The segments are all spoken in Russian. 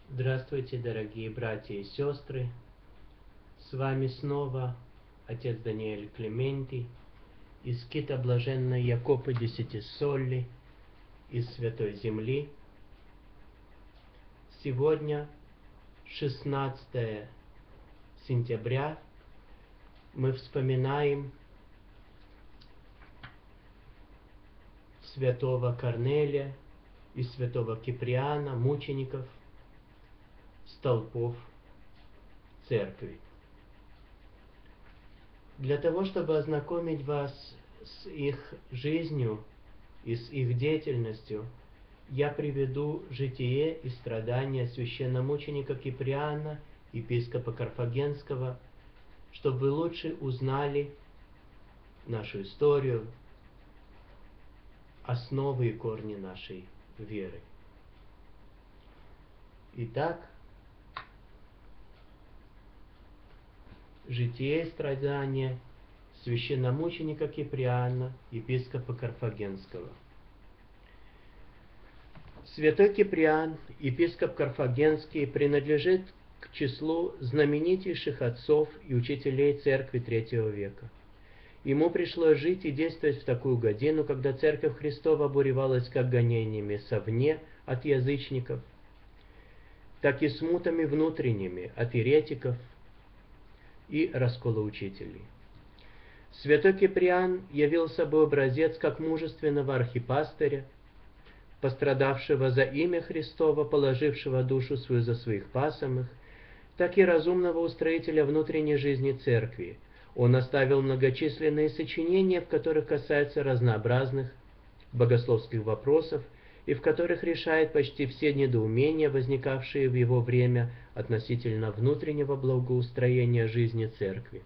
Здравствуйте, дорогие братья и сестры! С вами снова отец Даниэль Клементи из скита Блаженной Якопы Десятисолли из Святой Земли. Сегодня 16 сентября. Мы вспоминаем святого Корнелия и святого Киприана, мучеников, столпов церкви. Для того, чтобы ознакомить вас с их жизнью и с их деятельностью, я приведу житие и страдания священномученика Киприана, епископа Карфагенского, чтобы вы лучше узнали нашу историю, основы и корни нашей веры. Итак, житие и страдания священномученика Киприана, епископа Карфагенского. Святой Киприан, епископ Карфагенский, принадлежит к числу знаменитейших отцов и учителей церкви III века. Ему пришлось жить и действовать в такую годину, когда Церковь Христова обуревалась как гонениями совне от язычников, так и смутами внутренними от еретиков и расколоучителей. Святой Киприан явил собой образец как мужественного архипастыря, пострадавшего за имя Христово, положившего душу свою за своих пасомых, так и разумного устроителя внутренней жизни церкви. Он оставил многочисленные сочинения, в которых касается разнообразных богословских вопросов и в которых решает почти все недоумения, возникавшие в его время относительно внутреннего благоустроения жизни церкви.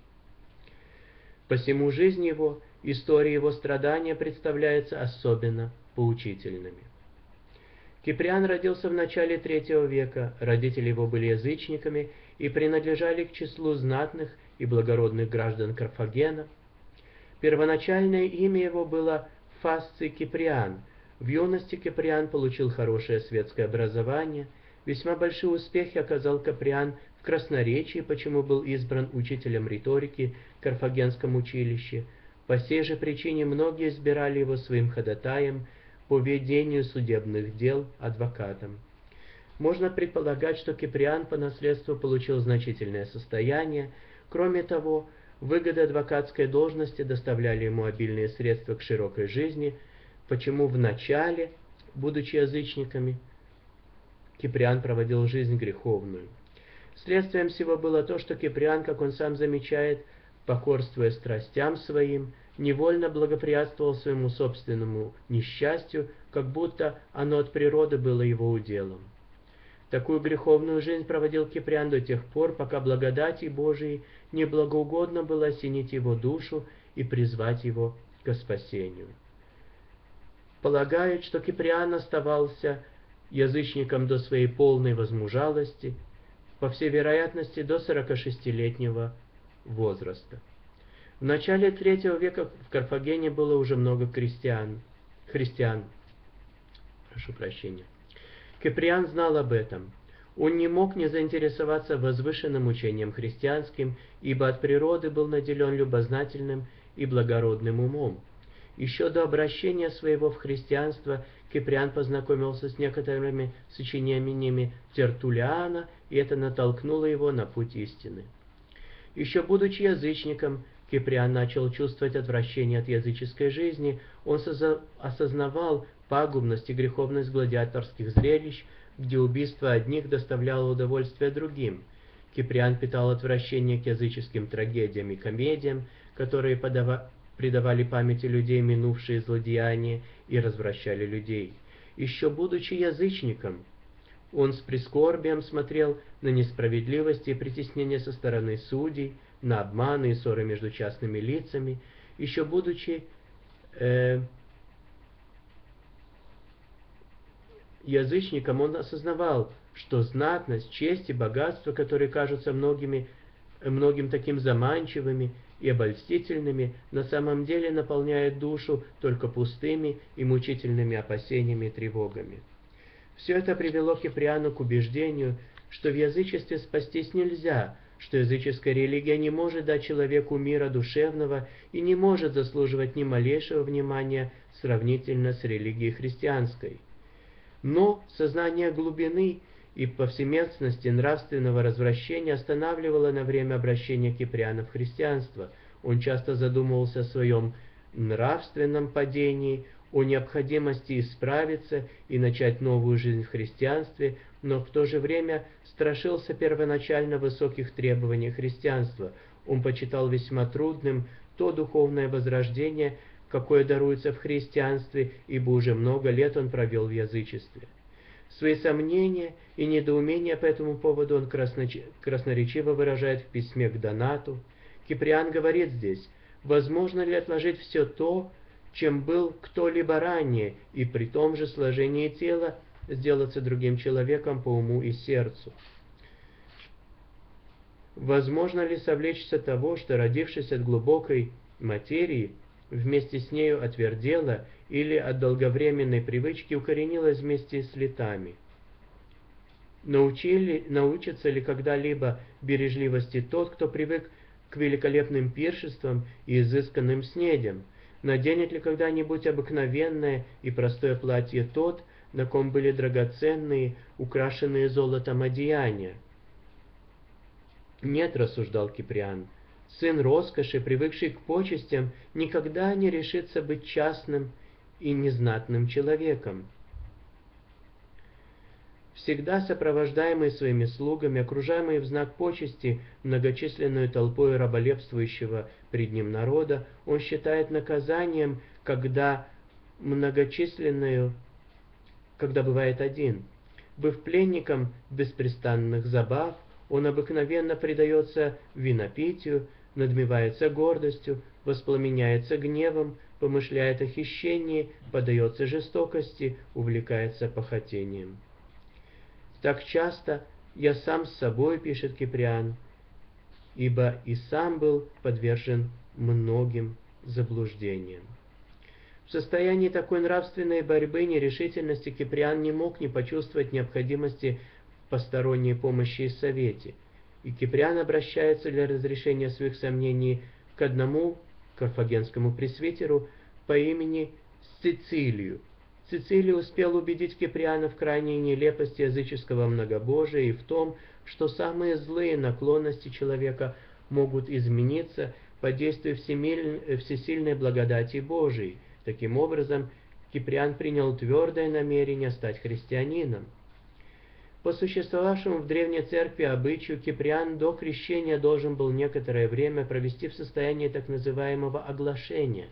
Посему жизнь его, история его страдания представляются особенно поучительными. Киприан родился в начале III века, родители его были язычниками и принадлежали к числу знатных и благородных граждан Карфагена. Первоначальное имя его было Фасций Киприан. В юности Киприан получил хорошее светское образование. Весьма большие успехи оказал Киприан в красноречии, почему был избран учителем риторики в Карфагенском училище. По сей же причине многие избирали его своим ходатаем по ведению судебных дел, адвокатом. Можно предполагать, что Киприан по наследству получил значительное состояние. Кроме того, выгоды адвокатской должности доставляли ему обильные средства к широкой жизни, почему в начале, будучи язычниками, Киприан проводил жизнь греховную. Следствием всего было то, что Киприан, как он сам замечает, покорствуя страстям своим, невольно благоприятствовал своему собственному несчастью, как будто оно от природы было его уделом. Такую греховную жизнь проводил Киприан до тех пор, пока благодати Божией не благоугодно было осенить его душу и призвать его к спасению. Полагают, что Киприан оставался язычником до своей полной возмужалости, по всей вероятности до 46-летнего возраста. В начале III века в Карфагене было уже много христиан. Киприан знал об этом. Он не мог не заинтересоваться возвышенным учением христианским, ибо от природы был наделен любознательным и благородным умом. Еще до обращения своего в христианство Киприан познакомился с некоторыми сочинениями Тертуллиана, и это натолкнуло его на путь истины. Еще будучи язычником, Киприан начал чувствовать отвращение от языческой жизни. Он осознавал пагубность и греховность гладиаторских зрелищ, где убийство одних доставляло удовольствие другим. Киприан питал отвращение к языческим трагедиям и комедиям, которые придавали памяти людей минувшие злодеяния и развращали людей. Еще будучи язычником, он с прискорбием смотрел на несправедливости и притеснения со стороны судей, на обманы и ссоры между частными лицами. Еще будучи язычником, он осознавал, что знатность, честь и богатство, которые кажутся многим таким заманчивыми и обольстительными, на самом деле наполняют душу только пустыми и мучительными опасениями и тревогами. Все это привело Киприану к убеждению, что в язычестве спастись нельзя, что языческая религия не может дать человеку мира душевного и не может заслуживать ни малейшего внимания сравнительно с религией христианской. Но сознание глубины и повсеместности нравственного развращения останавливало на время обращения Киприана в христианство. Он часто задумывался о своем нравственном падении, о необходимости исправиться и начать новую жизнь в христианстве, но в то же время страшился первоначально высоких требований христианства. Он почитал весьма трудным то духовное возрождение, какое даруется в христианстве, ибо уже много лет он провел в язычестве. Свои сомнения и недоумения по этому поводу он красноречиво выражает в письме к Донату. Киприан говорит здесь: «Возможно ли отложить все то, чем был кто-либо ранее, и при том же сложении тела сделаться другим человеком по уму и сердцу? Возможно ли совлечься того, что, родившись от глубокой материи, вместе с нею отвердела или от долговременной привычки укоренилась вместе с летами? Научится ли когда-либо бережливости тот, кто привык к великолепным пиршествам и изысканным снедям? Наденет ли когда-нибудь обыкновенное и простое платье тот, на ком были драгоценные, украшенные золотом одеяния? Нет, рассуждал Киприан, сын роскоши, привыкший к почестям, никогда не решится быть частным и незнатным человеком. Всегда сопровождаемый своими слугами, окружаемый в знак почести многочисленную толпой раболепствующего пред ним народа, он считает наказанием, когда бывает один. Быв пленником беспрестанных забав, он обыкновенно предается винопитию, надмевается гордостью, воспламеняется гневом, помышляет о хищении, поддается жестокости, увлекается похотением. Так часто я сам с собой, пишет Киприан, ибо и сам был подвержен многим заблуждениям. В состоянии такой нравственной борьбы, нерешительности Киприан не мог не почувствовать необходимости в посторонней помощи и совете. И Киприан обращается для разрешения своих сомнений к одному карфагенскому пресвитеру по имени Цицилию. Цицилий успел убедить Киприана в крайней нелепости языческого многобожия и в том, что самые злые наклонности человека могут измениться под действием всесильной благодати Божией. Таким образом, Киприан принял твердое намерение стать христианином. По существовавшему в Древней Церкви обычаю, Киприан до крещения должен был некоторое время провести в состоянии так называемого оглашения.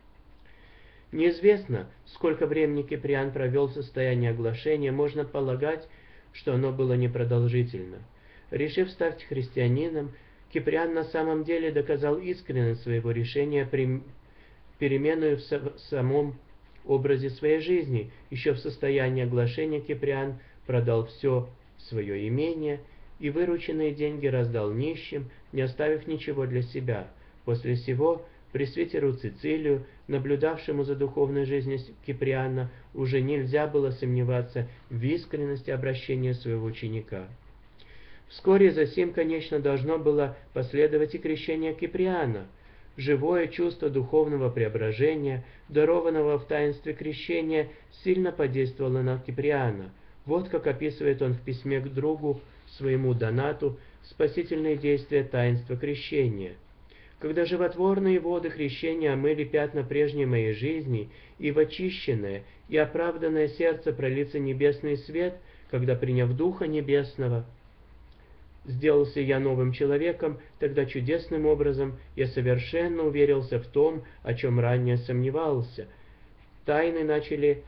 Неизвестно, сколько времени Киприан провел в состоянии оглашения, можно полагать, что оно было непродолжительно. Решив стать христианином, Киприан на самом деле доказал искренность своего решения, переменную в самом образе своей жизни. Еще в состоянии оглашения Киприан продал все свое имение и вырученные деньги раздал нищим, не оставив ничего для себя. После сего пресвитеру Цицилию, наблюдавшему за духовной жизнью Киприана, уже нельзя было сомневаться в искренности обращения своего ученика. Вскоре за сим, конечно, должно было последовать и крещение Киприана. Живое чувство духовного преображения, дарованного в таинстве крещения, сильно подействовало на Киприана. Вот как описывает он в письме к другу своему Донату спасительные действия таинства крещения. «Когда животворные воды крещения омыли пятна прежней моей жизни, и в очищенное и оправданное сердце пролится небесный свет, когда, приняв Духа Небесного, сделался я новым человеком, тогда чудесным образом я совершенно уверился в том, о чем ранее сомневался. Тайны начали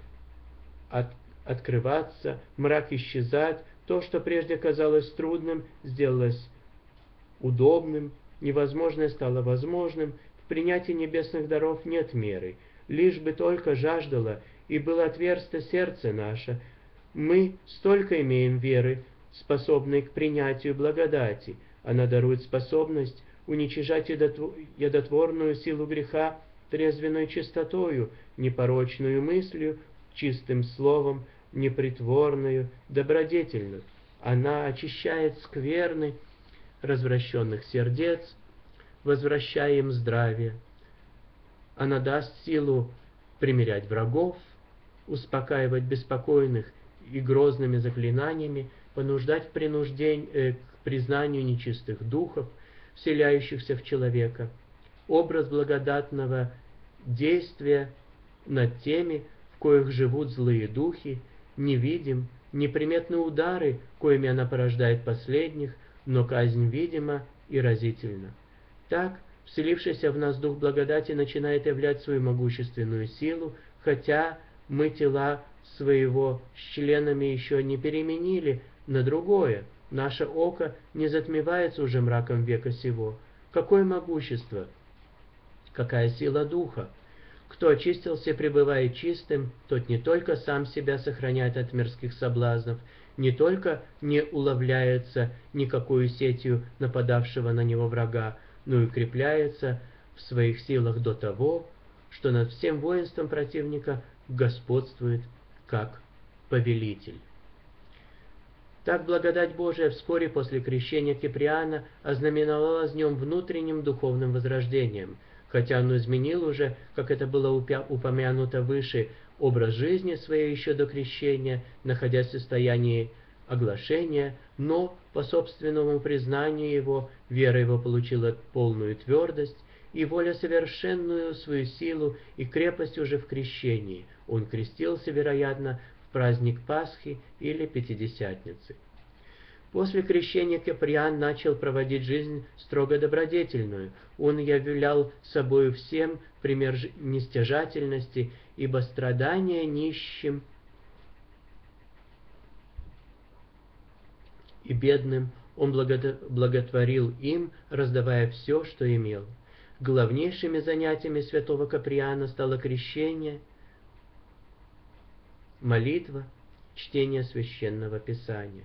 открываться, мрак исчезать, то, что прежде казалось трудным, сделалось удобным, невозможное стало возможным, в принятии небесных даров нет меры, лишь бы только жаждало и было отверсто сердце наше. Мы столько имеем веры, способной к принятию благодати. Она дарует способность уничижать ядотворную силу греха трезвенной чистотою, непорочную мыслью, чистым словом, непритворную, добродетельную. Она очищает скверны развращенных сердец, возвращая им здравие. Она даст силу примирять врагов, успокаивать беспокойных и грозными заклинаниями, понуждать к признанию нечистых духов, вселяющихся в человека. Образ благодатного действия над теми, в коих живут злые духи, невидим, неприметны удары, коими она порождает последних, но казнь видима и разительна. Так, вселившийся в нас дух благодати начинает являть свою могущественную силу, хотя мы тела своего с членами еще не переменили на другое. Наше око не затмевается уже мраком века сего. Какое могущество! Какая сила духа! Кто очистился, пребывая чистым, тот не только сам себя сохраняет от мирских соблазнов, не только не уловляется никакой сетью нападавшего на него врага, но и укрепляется в своих силах до того, что над всем воинством противника господствует как повелитель. Так благодать Божия вскоре после крещения Киприана ознаменовалась в нем внутренним духовным возрождением, хотя он изменил уже, как это было упомянуто выше, образ жизни своей еще до крещения, находясь в состоянии оглашения, но по собственному признанию его, вера его получила полную твердость, и воля совершенную свою силу и крепость уже в крещении. Он крестился, вероятно, в праздник Пасхи или Пятидесятницы. После крещения Киприан начал проводить жизнь строго добродетельную. Он являл собою всем пример нестяжательности, ибо страдания нищим и бедным он благотворил им, раздавая все, что имел. Главнейшими занятиями святого Киприана стало крещение, молитва, чтение священного писания.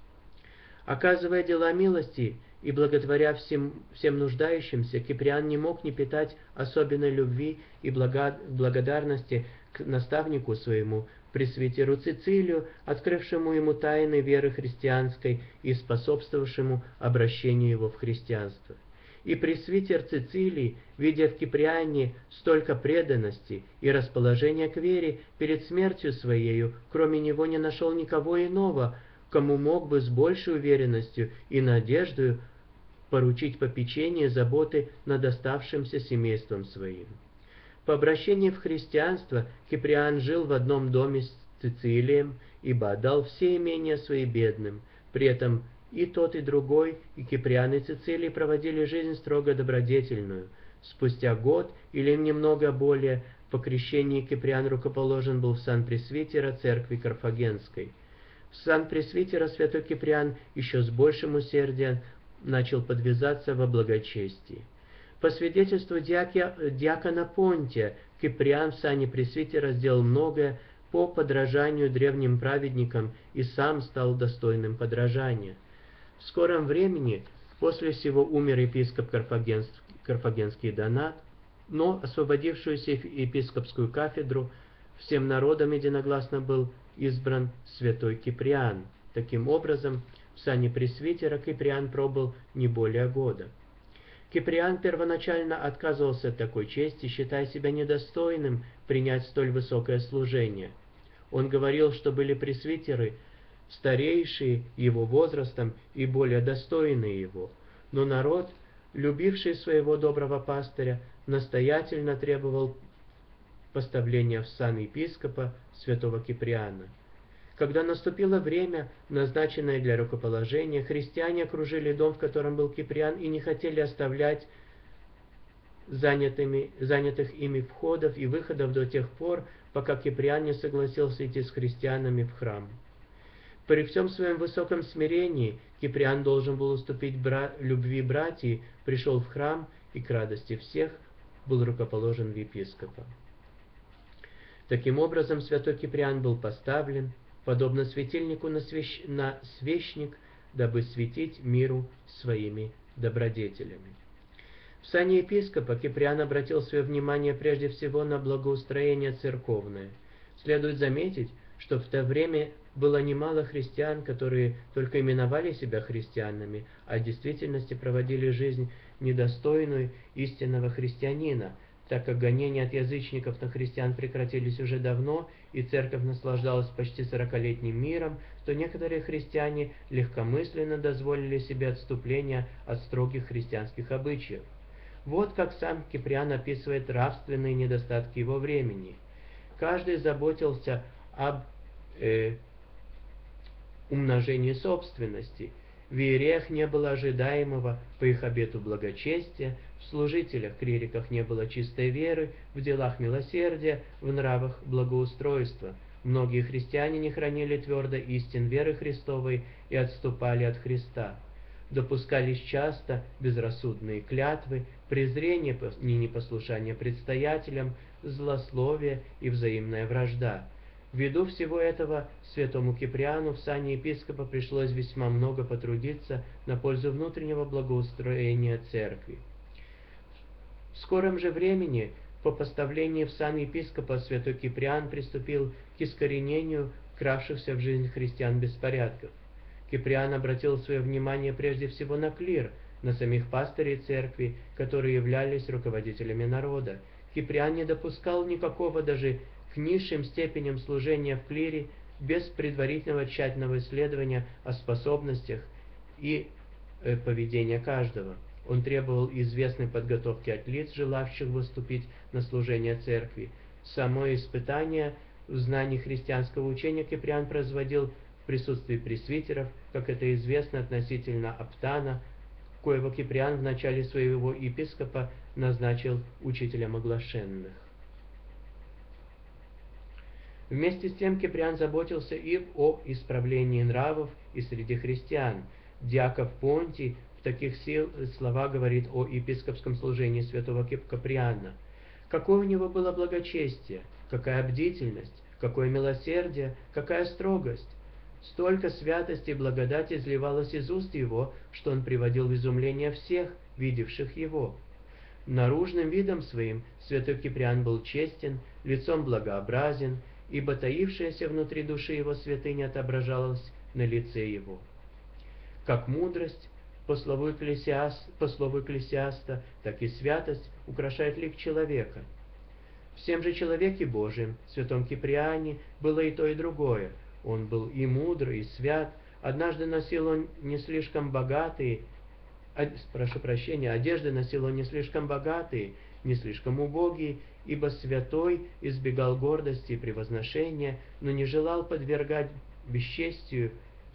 Оказывая дела милости и благотворя всем нуждающимся, Киприан не мог не питать особенной любви и благодарности к наставнику своему, пресвитеру Цицилию, открывшему ему тайны веры христианской и способствовавшему обращению его в христианство. И пресвитер Цицилий, видя в Киприане столько преданности и расположения к вере, перед смертью своею, кроме него не нашел никого иного, кому мог бы с большей уверенностью и надеждою поручить попечение заботы над оставшимся семейством своим. По обращении в христианство Киприан жил в одном доме с Цицилием, ибо отдал все имения свои бедным. При этом и тот, и другой, и Киприан, и Цицилий проводили жизнь строго добродетельную. Спустя год, или немного более, по крещении Киприан рукоположен был в сан пресвитера церкви Карфагенской. В сан пресвитера святой Киприан еще с большим усердием начал подвязаться во благочестии. По свидетельству диакона Понтия, Киприан в сане пресвитера сделал многое по подражанию древним праведникам и сам стал достойным подражания. В скором времени после сего умер епископ Карфагенский Донат, но освободившуюся епископскую кафедру всем народом единогласно был избран святой Киприан. Таким образом, в сане пресвитера Киприан пробыл не более года. Киприан первоначально отказывался от такой чести, считая себя недостойным принять столь высокое служение. Он говорил, что были пресвитеры, старейшие его возрастом и более достойные его, но народ, любивший своего доброго пастыря, настоятельно требовал поставления в сан епископа святого Киприана. Когда наступило время, назначенное для рукоположения, христиане окружили дом, в котором был Киприан, и не хотели оставлять занятых ими входов и выходов до тех пор, пока Киприан не согласился идти с христианами в храм. При всем своем высоком смирении Киприан должен был уступить любви братьев, пришел в храм и к радости всех был рукоположен в епископа. Таким образом, святой Киприан был поставлен, подобно светильнику на свечник, дабы светить миру своими добродетелями. В сане епископа Киприан обратил свое внимание прежде всего на благоустроение церковное. Следует заметить, что в то время было немало христиан, которые только именовали себя христианами, а в действительности проводили жизнь недостойную истинного христианина, так как гонения от язычников на христиан прекратились уже давно, и церковь наслаждалась почти 40-летним миром, то некоторые христиане легкомысленно дозволили себе отступление от строгих христианских обычаев. Вот как сам Киприан описывает нравственные недостатки его времени. Каждый заботился об умножении собственности. В иереях не было ожидаемого по их обету благочестия, в служителях, клириках не было чистой веры, в делах милосердия, в нравах благоустройства. Многие христиане не хранили твердо истин веры Христовой и отступали от Христа. Допускались часто безрассудные клятвы, презрение и непослушание предстоятелям, злословие и взаимная вражда. Ввиду всего этого святому Киприану в сане епископа пришлось весьма много потрудиться на пользу внутреннего благоустроения церкви. В скором же времени, по поставлении в сан епископа, святой Киприан приступил к искоренению кравшихся в жизнь христиан беспорядков. Киприан обратил свое внимание прежде всего на клир, на самих пастырей церкви, которые являлись руководителями народа. Киприан не допускал никакого даже к низшим степеням служения в клире без предварительного тщательного исследования о способностях и поведении каждого. Он требовал известной подготовки от лиц, желавших выступить на служение церкви. Само испытание в знании христианского учения Киприан производил в присутствии пресвитеров, как это известно относительно Аптана, коего Киприан в начале своего епископа назначил учителем оглашенных. Вместе с тем Киприан заботился и о исправлении нравов и среди христиан. Диаков Понтий в таких словах говорит о епископском служении святого Киприана. Какое у него было благочестие, какая бдительность, какое милосердие, какая строгость. Столько святости и благодати изливалось из уст его, что он приводил в изумление всех, видевших его. Наружным видом своим святой Киприан был честен, лицом благообразен, ибо таившаяся внутри души его святыня отображалась на лице его. Как мудрость, по слову Экклесиаста, так и святость украшает лик человека. Всем же человеке Божием, святом Киприане, было и то, и другое. Он был и мудр, и свят. Однажды носил он не слишком богатые, одежды носил он не слишком богатые, не слишком убогие, ибо святой избегал гордости и превозношения, но не желал подвергать бесчестию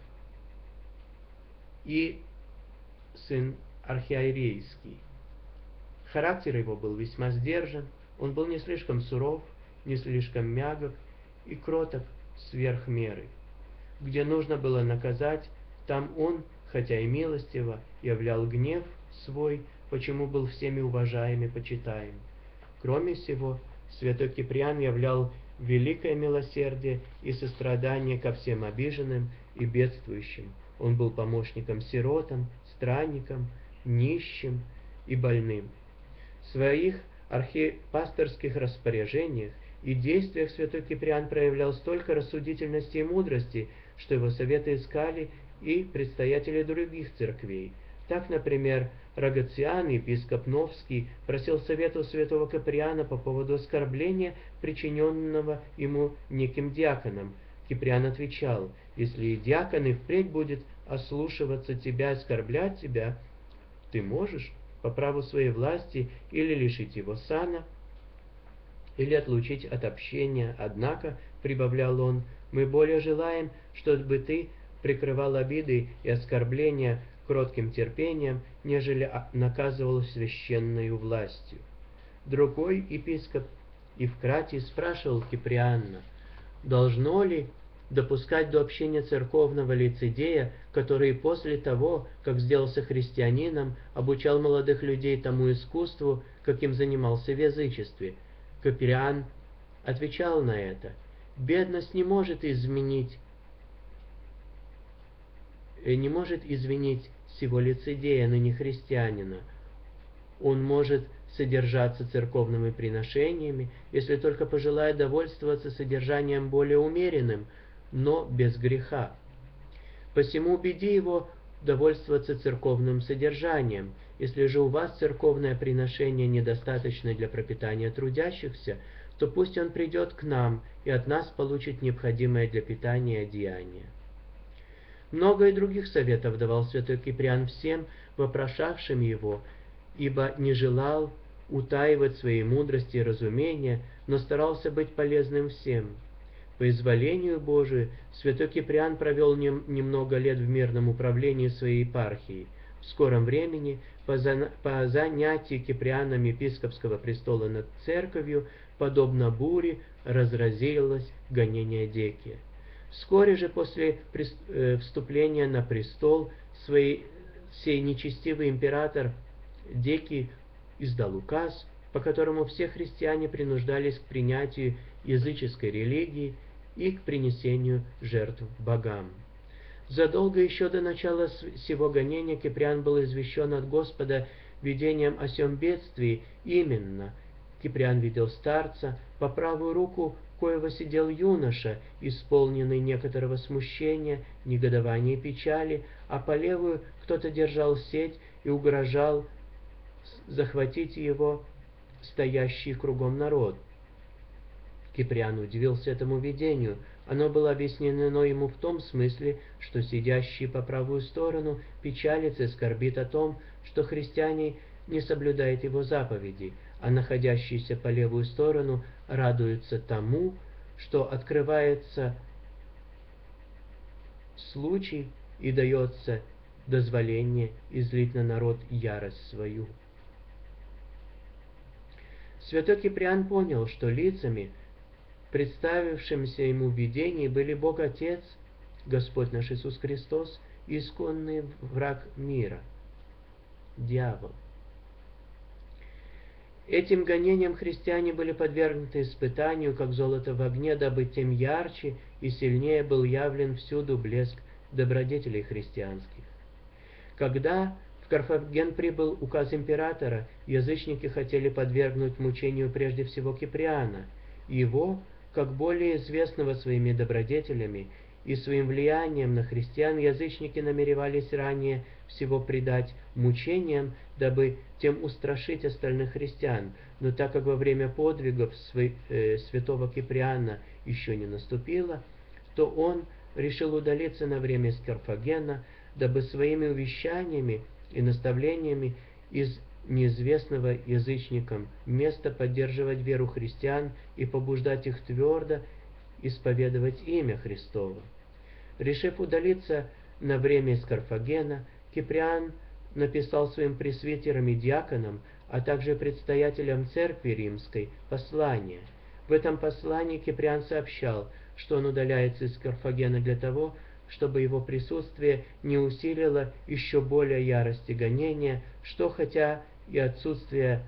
и сын архиерейский. Характер его был весьма сдержан, он был не слишком суров, не слишком мягок и кроток сверх меры. Где нужно было наказать, там он, хотя и милостиво, являл гнев свой, почему был всеми уважаем и почитаем. Кроме всего, святой Киприан являл великое милосердие и сострадание ко всем обиженным и бедствующим. Он был помощником сиротам, странникам, нищим и больным. В своих архипасторских распоряжениях и действиях святой Киприан проявлял столько рассудительности и мудрости, что его советы искали и предстоятели других церквей. Так, например, Рогациан, епископ Новский, просил совета у святого Киприана по поводу оскорбления, причиненного ему неким диаконом. Киприан отвечал: «Если и диакон и впредь будет ослушиваться тебя, оскорблять тебя, ты можешь по праву своей власти или лишить его сана, или отлучить от общения. Однако, — прибавлял он, — мы более желаем, чтобы ты прикрывал обиды и оскорбления кротким терпением, нежели наказывал священною властью». Другой епископ Евкратий спрашивал Киприана, должно ли допускать до общения церковного лицедея, который после того, как сделался христианином, обучал молодых людей тому искусству, каким занимался в язычестве. Киприан отвечал на это: бедность не может изменить сего лицедея, ныне христианина. Он может содержаться церковными приношениями, если только пожелает довольствоваться содержанием более умеренным, но без греха. Посему убеди его довольствоваться церковным содержанием. Если же у вас церковное приношение недостаточно для пропитания трудящихся, то пусть он придет к нам и от нас получит необходимое для питания одеяние. Много и других советов давал святой Киприан всем, вопрошавшим его, ибо не желал утаивать своей мудрости и разумения, но старался быть полезным всем. По изволению Божию святой Киприан провел немного лет в мирном управлении своей епархией. В скором времени, по занятии Киприаном епископского престола над церковью, подобно буре, разразилось гонение Декия. Вскоре же после вступления на престол сей нечестивый император Декий издал указ, по которому все христиане принуждались к принятию языческой религии и к принесению жертв богам. Задолго еще до начала сего гонения Киприан был извещен от Господа видением о сем бедствии. Именно Киприан видел старца, по правую руку коего сидел юноша, исполненный некоторого смущения, негодования и печали, а по левую кто-то держал сеть и угрожал захватить его стоящий кругом народ. Киприан удивился этому видению. Оно было объяснено ему в том смысле, что сидящий по правую сторону печалится и скорбит о том, что христиане не соблюдают его заповедей, а находящийся по левую сторону радуется тому, что открывается случай и дается дозволение излить на народ ярость свою. Святой Киприан понял, что лицами, представившимся ему в видении, были Бог Отец, Господь наш Иисус Христос и исконный враг мира, дьявол. Этим гонением христиане были подвергнуты испытанию, как золото в огне, дабы тем ярче и сильнее был явлен всюду блеск добродетелей христианских. Когда в Карфаген прибыл указ императора, язычники хотели подвергнуть мучению прежде всего Киприана. Его, как более известного своими добродетелями и своим влиянием на христиан, язычники намеревались ранее всего предать мучениям, дабы тем устрашить остальных христиан. Но так как во время подвигов святого Киприана еще не наступило, то он решил удалиться на время из Карфагена, дабы своими увещаниями и наставлениями из неизвестного язычникам места поддерживать веру христиан и побуждать их твердо исповедовать имя Христово. Решив удалиться на время из Карфагена, Киприан написал своим пресвитерам и диаконам, а также предстоятелям церкви римской послание. В этом послании Киприан сообщал, что он удаляется из Карфагена для того, чтобы его присутствие не усилило еще более ярости гонения, что хотя и отсутствие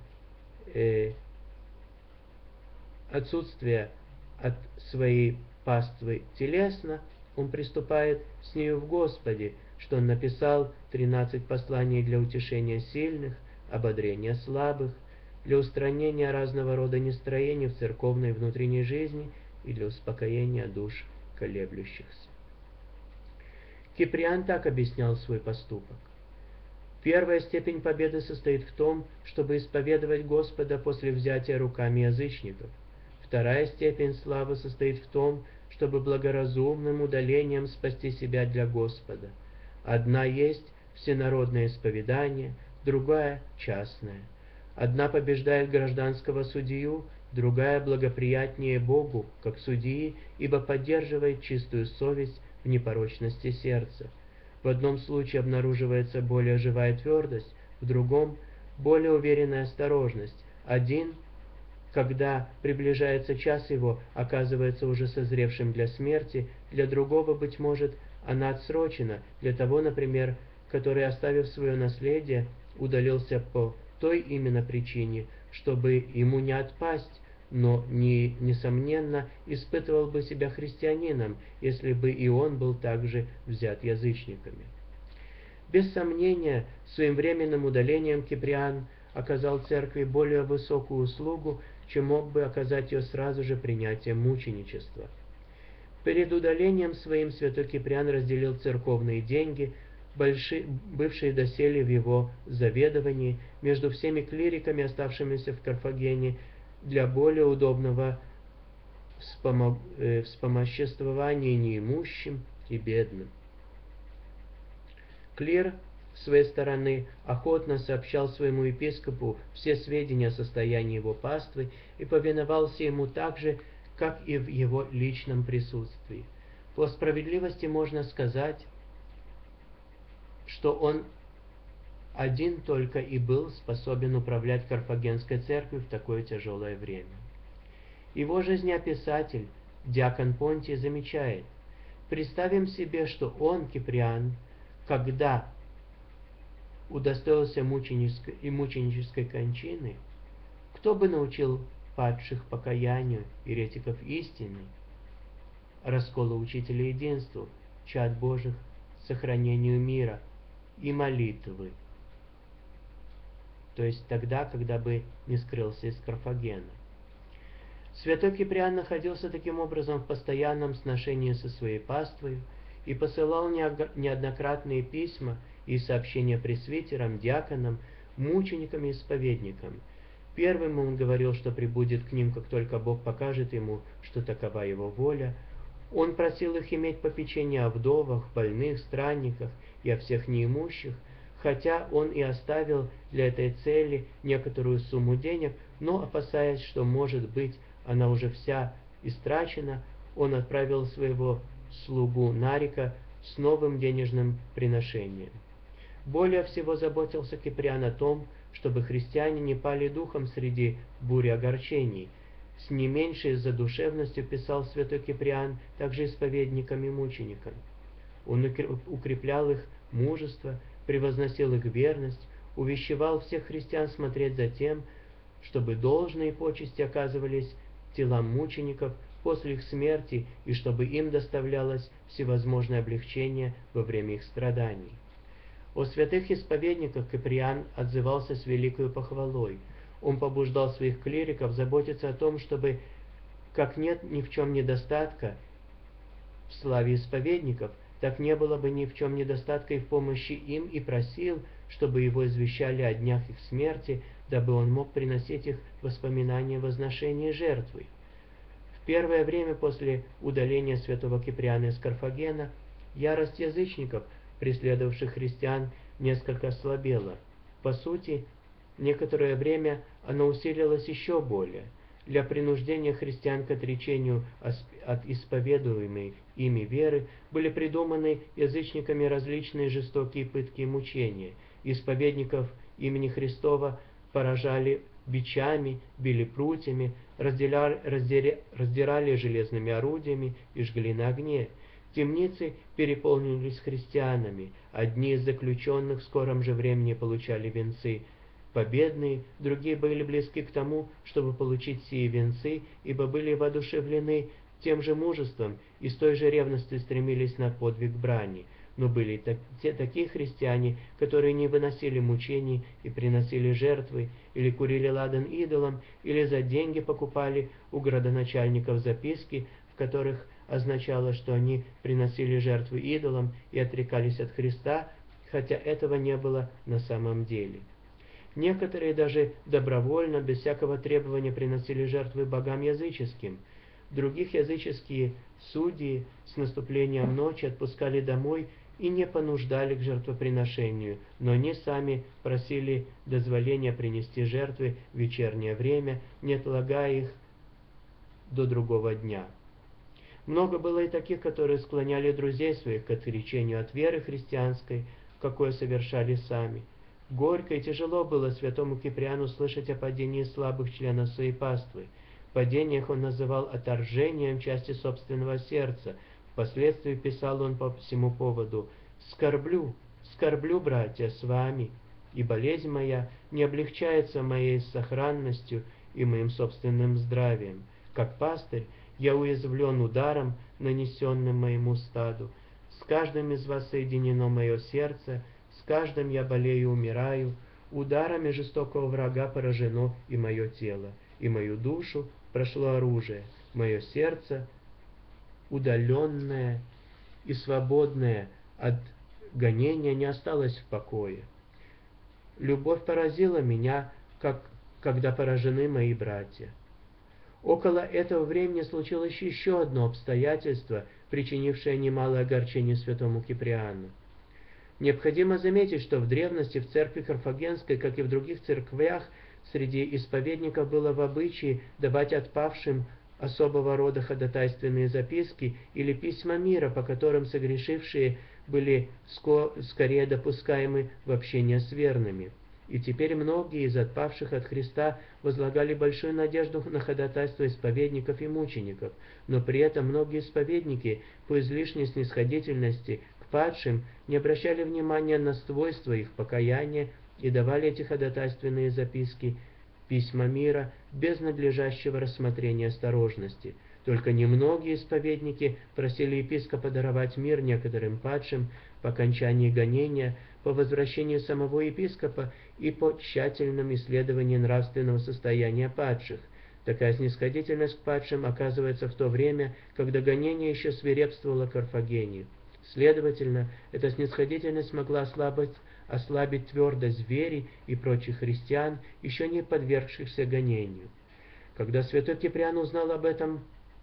от своей паствы телесно, он приступает с нею в Господе, что он написал 13 посланий для утешения сильных, ободрения слабых, для устранения разного рода нестроений в церковной внутренней жизни и для успокоения душ колеблющихся. Киприан так объяснял свой поступок. Первая степень победы состоит в том, чтобы исповедовать Господа после взятия руками язычников. Вторая степень славы состоит в том, чтобы благоразумным удалением спасти себя для Господа. Одна есть всенародное исповедание, другая – частное. Одна побеждает гражданского судью, другая благоприятнее Богу, как судьи, ибо поддерживает чистую совесть в непорочности сердца. В одном случае обнаруживается более живая твердость, в другом – более уверенная осторожность. Один, когда приближается час его, оказывается уже созревшим для смерти, для другого, быть может, она отсрочена, для того, например, который, оставив свое наследие, удалился по той именно причине, чтобы ему не отпасть, но, несомненно, испытывал бы себя христианином, если бы и он был также взят язычниками. Без сомнения, своим временным удалением Киприан оказал церкви более высокую услугу, чем мог бы оказать ее сразу же принятием мученичества. Перед удалением своим святой Киприан разделил церковные деньги, бывшие доселе в его заведовании, между всеми клириками, оставшимися в Карфагене, для более удобного вспомоществования неимущим и бедным. Клир, с своей стороны, охотно сообщал своему епископу все сведения о состоянии его паствы и повиновался ему так же, как и в его личном присутствии. По справедливости можно сказать, что он один только и был способен управлять Карфагенской церковью в такое тяжелое время. Его жизнеописатель, диакон Понтий, замечает: представим себе, что он, Киприан, когда удостоился мученической кончины, кто бы научил падших покаянию, еретиков истины, раскола учителя единству, чад Божьих, сохранению мира и молитвы? То есть тогда, когда бы не скрылся из Карфагена. Святой Киприан находился таким образом в постоянном сношении со своей паствой и посылал неоднократные письма и сообщения пресвитерам, диаконам, мученикам и исповедникам. Первым он говорил, что прибудет к ним, как только Бог покажет ему, что такова его воля. Он просил их иметь попечение о вдовах, больных, странниках и о всех неимущих, хотя он и оставил для этой цели некоторую сумму денег, но, опасаясь, что, может быть, она уже вся истрачена, он отправил своего слугу Нарика с новым денежным приношением. Более всего заботился Киприан о том, чтобы христиане не пали духом среди бури огорчений. С не меньшей задушевностью писал святой Киприан также исповедникам и мученикам. Он укреплял их мужество, превозносил их верность, увещевал всех христиан смотреть за тем, чтобы должные почести оказывались телам мучеников после их смерти и чтобы им доставлялось всевозможное облегчение во время их страданий. О святых исповедниках Киприан отзывался с великою похвалой. Он побуждал своих клириков заботиться о том, чтобы, как нет ни в чем недостатка в славе исповедников, так не было бы ни в чем недостатка и в помощи им, и просил, чтобы его извещали о днях их смерти, дабы он мог приносить их воспоминания возношения и жертвы. В первое время после удаления святого Киприана из Карфагена ярость язычников, преследовавших христиан, несколько ослабела. По сути, некоторое время она усилилась еще более. Для принуждения христиан к отречению от исповедуемой ими веры были придуманы язычниками различные жестокие пытки и мучения. Исповедников имени Христова поражали бичами, били прутьями, раздирали железными орудиями и жгли на огне. Темницы переполнились христианами. Одни из заключенных в скором же времени получали венцы победные, другие были близки к тому, чтобы получить сии венцы, ибо были воодушевлены тем же мужеством и с той же ревностью стремились на подвиг брани. Но были такие христиане, которые не выносили мучений и приносили жертвы, или курили ладан идолам, или за деньги покупали у градоначальников записки, в которых означало, что они приносили жертвы идолам и отрекались от Христа, хотя этого не было на самом деле. Некоторые даже добровольно, без всякого требования, приносили жертвы богам языческим. Других языческие судьи с наступлением ночи отпускали домой и не понуждали к жертвоприношению, но они сами просили дозволения принести жертвы в вечернее время, не отлагая их до другого дня. Много было и таких, которые склоняли друзей своих к отречению от веры христианской, какое совершали сами. Горько и тяжело было святому Киприану слышать о падении слабых членов своей паствы. Падениях он называл отторжением части собственного сердца. Впоследствии писал он по всему поводу: «Скорблю, скорблю, братья, с вами, и болезнь моя не облегчается моей сохранностью и моим собственным здравием. Как пастырь я уязвлен ударом, нанесенным моему стаду. С каждым из вас соединено мое сердце, с каждым я болею и умираю. Ударами жестокого врага поражено и мое тело, и мою душу прошло оружие, мое сердце удаленное и свободное от гонения, не осталось в покое. Любовь поразила меня, как когда поражены мои братья. Около этого времени случилось еще одно обстоятельство, причинившее немалое огорчение святому Киприану. Необходимо заметить, что в древности в церкви Карфагенской, как и в других церквях, среди исповедников было в обычае давать отпавшим особого рода ходатайственные записки или письма мира, по которым согрешившие были скорее допускаемы в общение с верными. И теперь многие из отпавших от Христа возлагали большую надежду на ходатайство исповедников и мучеников, но при этом многие исповедники по излишней снисходительности к падшим не обращали внимания на свойства их покаяния и давали эти ходатайственные записки, письма мира, без надлежащего рассмотрения осторожности. Только немногие исповедники просили епископа даровать мир некоторым падшим по окончании гонения, по возвращению самого епископа и по тщательном исследовании нравственного состояния падших. Такая снисходительность к падшим оказывается в то время, когда гонение еще свирепствовало в Карфагене. Следовательно, эта снисходительность могла ослабить твердость в вере и прочих христиан, еще не подвергшихся гонению. Когда святой Киприан узнал об этом,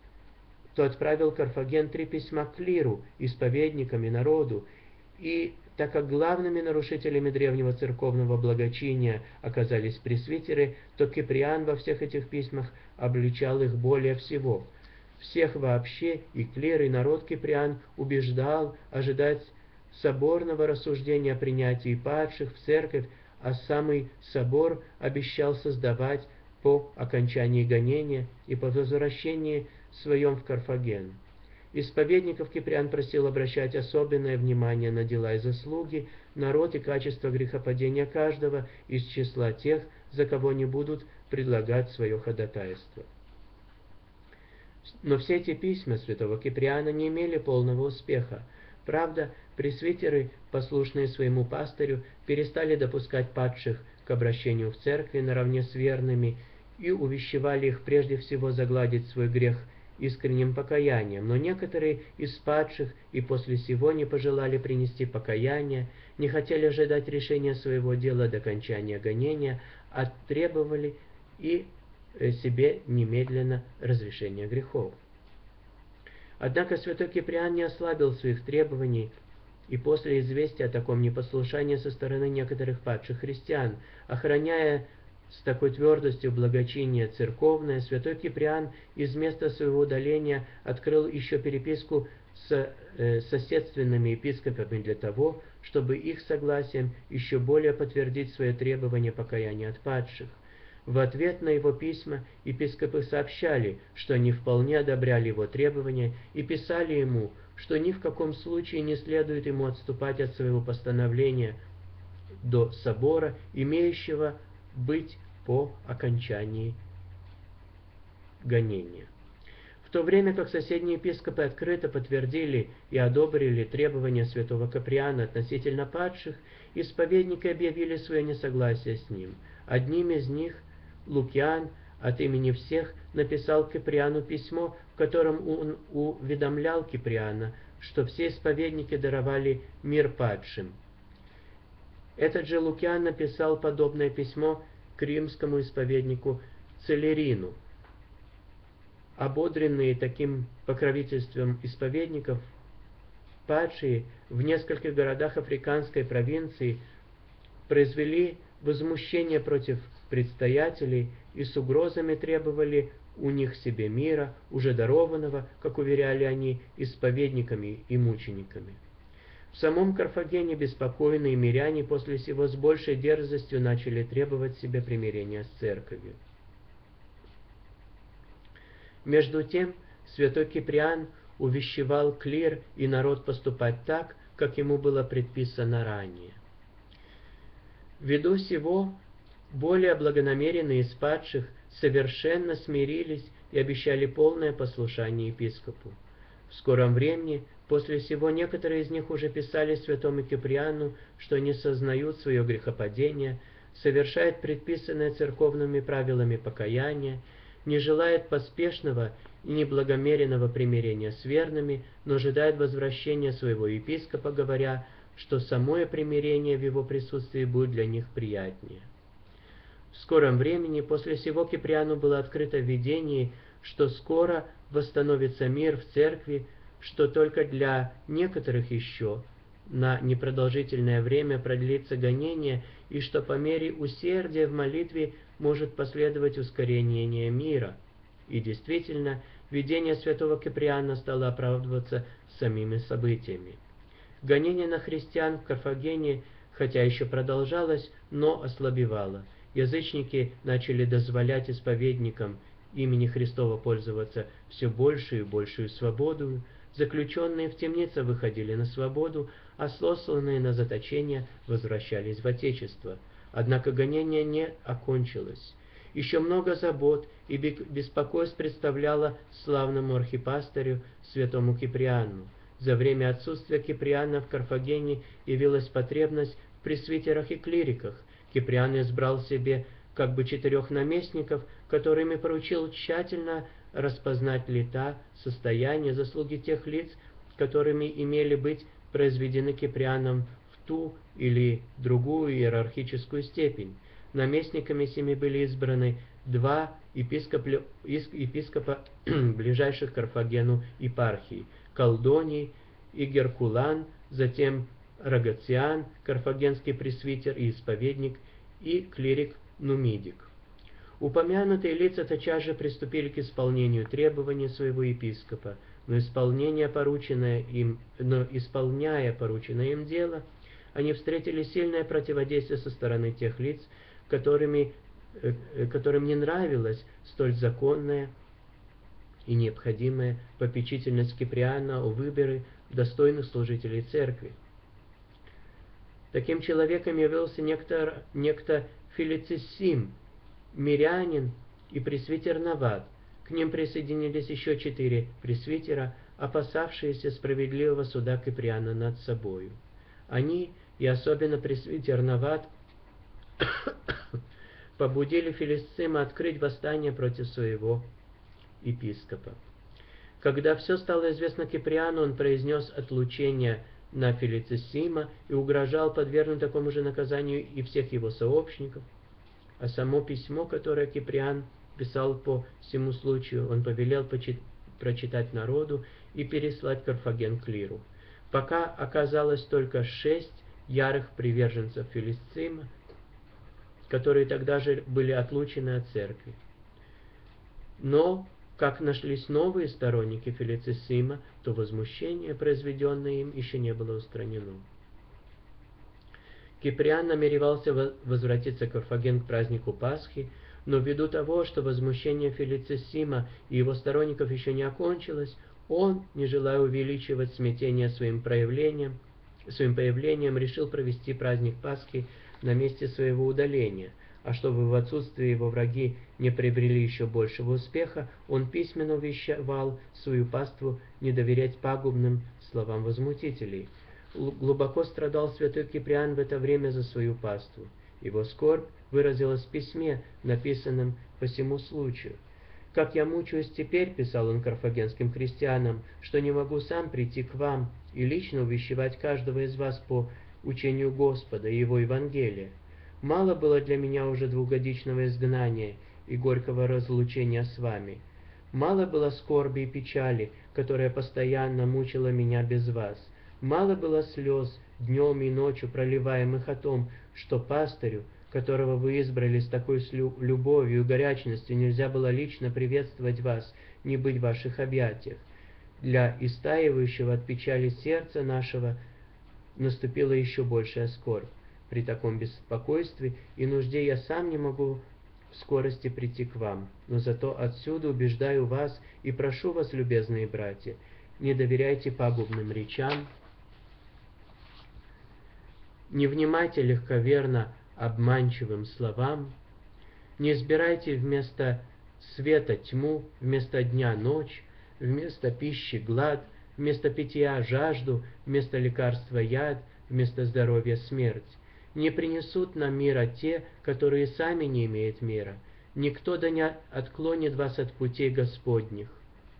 то отправил Карфаген 3 письма к клиру, исповедникам и народу, и так как главными нарушителями древнего церковного благочиния оказались пресвитеры, то Киприан во всех этих письмах обличал их более всего. Всех вообще, и клир, и народ Киприан убеждал ожидать соборного рассуждения о принятии падших в церковь, а самый собор обещал создавать по окончании гонения и по возвращении своем в Карфаген. Исповедников Киприан просил обращать особенное внимание на дела и заслуги, народ и качество грехопадения каждого из числа тех, за кого не будут предлагать свое ходатайство. Но все эти письма святого Киприана не имели полного успеха. Правда, пресвитеры, послушные своему пастырю, перестали допускать падших к обращению в церкви наравне с верными и увещевали их прежде всего загладить свой грех искренним покаянием, но некоторые из падших и после сего не пожелали принести покаяние, не хотели ожидать решения своего дела до окончания гонения, а требовали и себе немедленно разрешения грехов. Однако святой Киприан не ослабил своих требований, и после известия о таком непослушании со стороны некоторых падших христиан, охраняя с такой твердостью благочиние церковное, святой Киприан из места своего удаления открыл еще переписку с соседственными епископами для того, чтобы их согласием еще более подтвердить свое требование покаяния от падших. В ответ на его письма епископы сообщали, что они вполне одобряли его требования и писали ему, что ни в каком случае не следует ему отступать от своего постановления до собора, имеющего быть по окончании гонения. В то время как соседние епископы открыто подтвердили и одобрили требования святого Киприана относительно падших, исповедники объявили свое несогласие с ним. Одним из них, Лукиан, от имени всех написал Киприану письмо, в котором он уведомлял Киприана, что все исповедники даровали мир падшим. Этот же Лукиан написал подобное письмо к римскому исповеднику Целерину. Ободренные таким покровительством исповедников, падшие в нескольких городах африканской провинции произвели возмущение против предстоятелей и с угрозами требовали у них себе мира, уже дарованного, как уверяли они, исповедниками и мучениками. В самом Карфагене беспокойные миряне после сего с большей дерзостью начали требовать себе примирения с церковью. Между тем, святой Киприан увещевал клир и народ поступать так, как ему было предписано ранее. Ввиду сего, более благонамеренные из падших совершенно смирились и обещали полное послушание епископу. В скором времени, после сего, некоторые из них уже писали святому Киприану, что не сознают свое грехопадение, совершают предписанное церковными правилами покаяния, не желают поспешного и неблагомеренного примирения с верными, но ожидает возвращения своего епископа, говоря, что самое примирение в его присутствии будет для них приятнее. В скором времени после сего Киприану было открыто в видении, что скоро восстановится мир в церкви, что только для некоторых еще на непродолжительное время продлится гонение, и что по мере усердия в молитве может последовать ускорение мира. И действительно, видение святого Киприана стало оправдываться самими событиями. Гонение на христиан в Карфагене, хотя еще продолжалось, но ослабевало. Язычники начали дозволять исповедникам имени Христова пользоваться все большую и большую свободу. Заключенные в темнице выходили на свободу, а сосланные на заточение возвращались в Отечество. Однако гонение не окончилось. Еще много забот и беспокойств представляло славному архипастырю святому Киприану. За время отсутствия Киприана в Карфагене явилась потребность в пресвитерах и клириках. Киприан избрал себе как бы 4 наместников, которыми поручил тщательно распознать лета, состояние, заслуги тех лиц, которыми имели быть произведены Киприаном в ту или другую иерархическую степень. Наместниками семи были избраны 2 епископа ближайших к Карфагену епархий – Калдоний и Геркулан, затем Рогациан, карфагенский пресвитер и исповедник, и клирик Нумидик. Упомянутые лица тотчас же приступили к исполнению требований своего епископа, но исполняя порученное им дело, они встретили сильное противодействие со стороны тех лиц, которым не нравилась столь законная и необходимая попечительность Киприана о выборе достойных служителей церкви. Таким человеком явился некто Фелицисим, мирянин и пресвитер Нават. К ним присоединились еще 4 пресвитера, опасавшиеся справедливого суда Киприана над собою. Они, и особенно пресвитер Нават, побудили Фелицима открыть восстание против своего епископа. Когда все стало известно Киприану, он произнес отлучение на Фелицисима и угрожал подвергнуть такому же наказанию и всех его сообщников. А само письмо, которое Киприан писал по всему случаю, он повелел прочитать народу и переслать Карфаген клиру. Пока оказалось только 6 ярых приверженцев Фелицима, которые тогда же были отлучены от церкви. Но, как нашлись новые сторонники Фелицисима, то возмущение, произведенное им, еще не было устранено. Киприан намеревался возвратиться в Карфаген к празднику Пасхи, но ввиду того, что возмущение Фелицисима и его сторонников еще не окончилось, он, не желая увеличивать смятение своим появлением, решил провести праздник Пасхи на месте своего удаления, а чтобы в отсутствие его враги не приобрели еще большего успеха, он письменно увещевал свою паству не доверять пагубным словам возмутителей. Глубоко страдал святой Киприан в это время за свою паству. Его скорбь выразилась в письме, написанном по сему случаю. «Как я мучаюсь теперь, — писал он карфагенским христианам, — что не могу сам прийти к вам и лично увещевать каждого из вас по учению Господа и Его Евангелия. Мало было для меня уже 2-годичного изгнания и горького разлучения с вами. Мало было скорби и печали, которая постоянно мучила меня без вас. Мало было слез днем и ночью, проливаемых о том, что пастырю, которого вы избрали с такой любовью и горячностью, нельзя было лично приветствовать вас, не быть в ваших объятиях. Для истаивающего от печали сердца нашего наступила еще большая скорбь. При таком беспокойстве и нужде я сам не могу в скорости прийти к вам, но зато отсюда убеждаю вас и прошу вас, любезные братья, не доверяйте пагубным речам, не внимайте легковерно обманчивым словам, не избирайте вместо света тьму, вместо дня ночь, вместо пищи глад, вместо питья жажду, вместо лекарства яд, вместо здоровья смерть. Не принесут нам мира те, которые сами не имеют мира. Никто да не отклонит вас от путей Господних.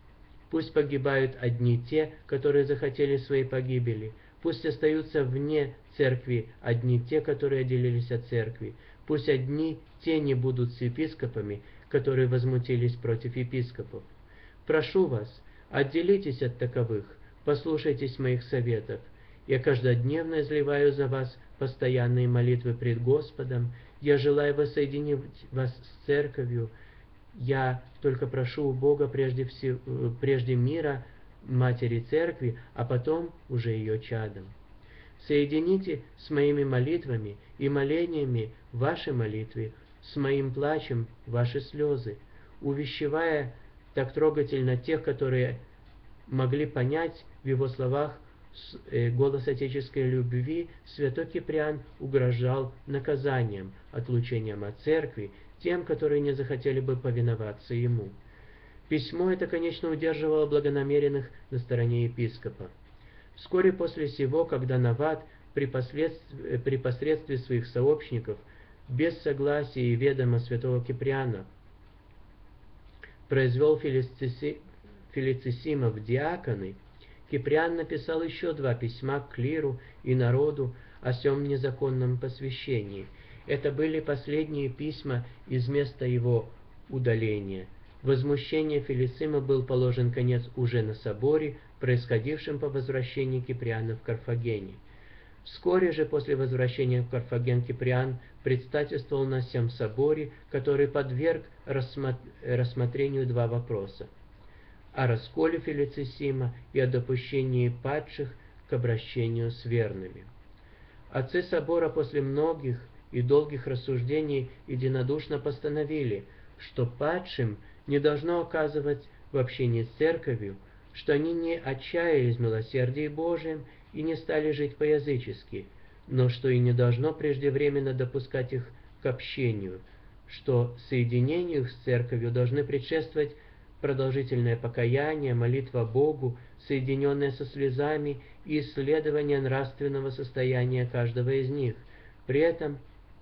Пусть погибают одни те, которые захотели своей погибели. Пусть остаются вне церкви одни те, которые отделились от церкви. Пусть одни те не будут с епископами, которые возмутились против епископов. Прошу вас, отделитесь от таковых, послушайтесь моих советов. Я каждодневно изливаю за вас постоянные молитвы пред Господом. Я желаю воссоединить вас с церковью. Я только прошу у Бога прежде мира, Матери Церкви, а потом уже ее чадом. Соедините с моими молитвами и молениями ваши молитвы, с моим плачем ваши слезы, увещевая так трогательно тех, которые могли понять в его словах голос отеческой любви. Святой Киприан угрожал наказанием, отлучением от церкви тем, которые не захотели бы повиноваться ему. Письмо это, конечно, удерживало благонамеренных на стороне епископа. Вскоре после сего, когда Нават при посредстве своих сообщников, без согласия и ведома святого Киприана, произвел Фелицисима в диаконы, Киприан написал еще 2 письма к клиру и народу о сем незаконном посвящении. Это были последние письма из места его удаления. Возмущение Фелицима был положен конец уже на соборе, происходившем по возвращении Киприана в Карфагене. Вскоре же после возвращения в Карфаген Киприан предстательствовал на сем соборе, который подверг рассмотрению 2 вопроса: о расколе Фелицисима и о допущении падших к обращению с верными. Отцы собора после многих и долгих рассуждений единодушно постановили, что падшим не должно оказывать в общении с церковью, что они не отчаялись в милосердии Божием и не стали жить по-язычески, но что и не должно преждевременно допускать их к общению, что соединению их с церковью должны предшествовать продолжительное покаяние, молитва Богу, соединенная со слезами и исследование нравственного состояния каждого из них. При этом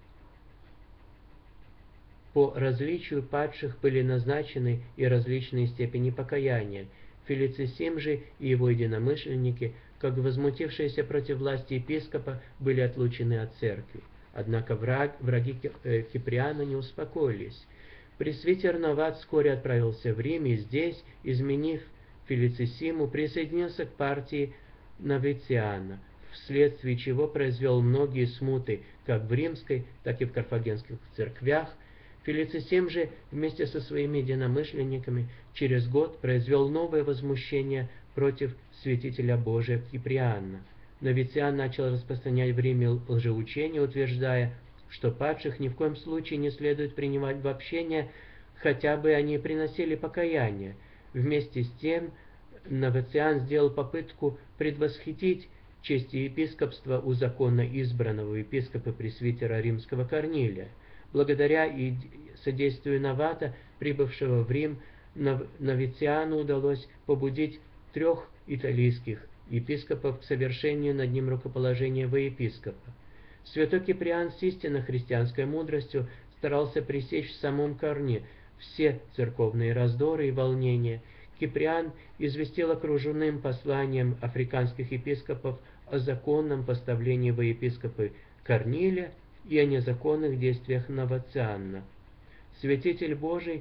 по различию падших были назначены и различные степени покаяния. Фелицисим же и его единомышленники, как возмутившиеся против власти епископа, были отлучены от церкви. Однако враги Киприана не успокоились. Пресвитер Нават вскоре отправился в Рим и здесь, изменив Фелицисиму, присоединился к партии Новициана, вследствие чего произвел многие смуты как в римской, так и в карфагенских церквях. Фелицисим же вместе со своими единомышленниками через год произвел новое возмущение против святителя Божия Киприана. Новициан начал распространять в Риме лжеучение, утверждая, что падших ни в коем случае не следует принимать в общение, хотя бы они приносили покаяние. Вместе с тем Новициан сделал попытку предвосхитить честь епископства у законно избранного епископа-пресвитера римского Корнилия. Благодаря и содействию Навата, прибывшего в Рим, Новициану удалось побудить 3 италийских епископов к совершению над ним рукоположения во епископа. Святой Киприан с истинно христианской мудростью старался пресечь в самом корне все церковные раздоры и волнения. Киприан известил окруженным посланием африканских епископов о законном поставлении во епископы Корнилия и о незаконных действиях Новициана. Святитель Божий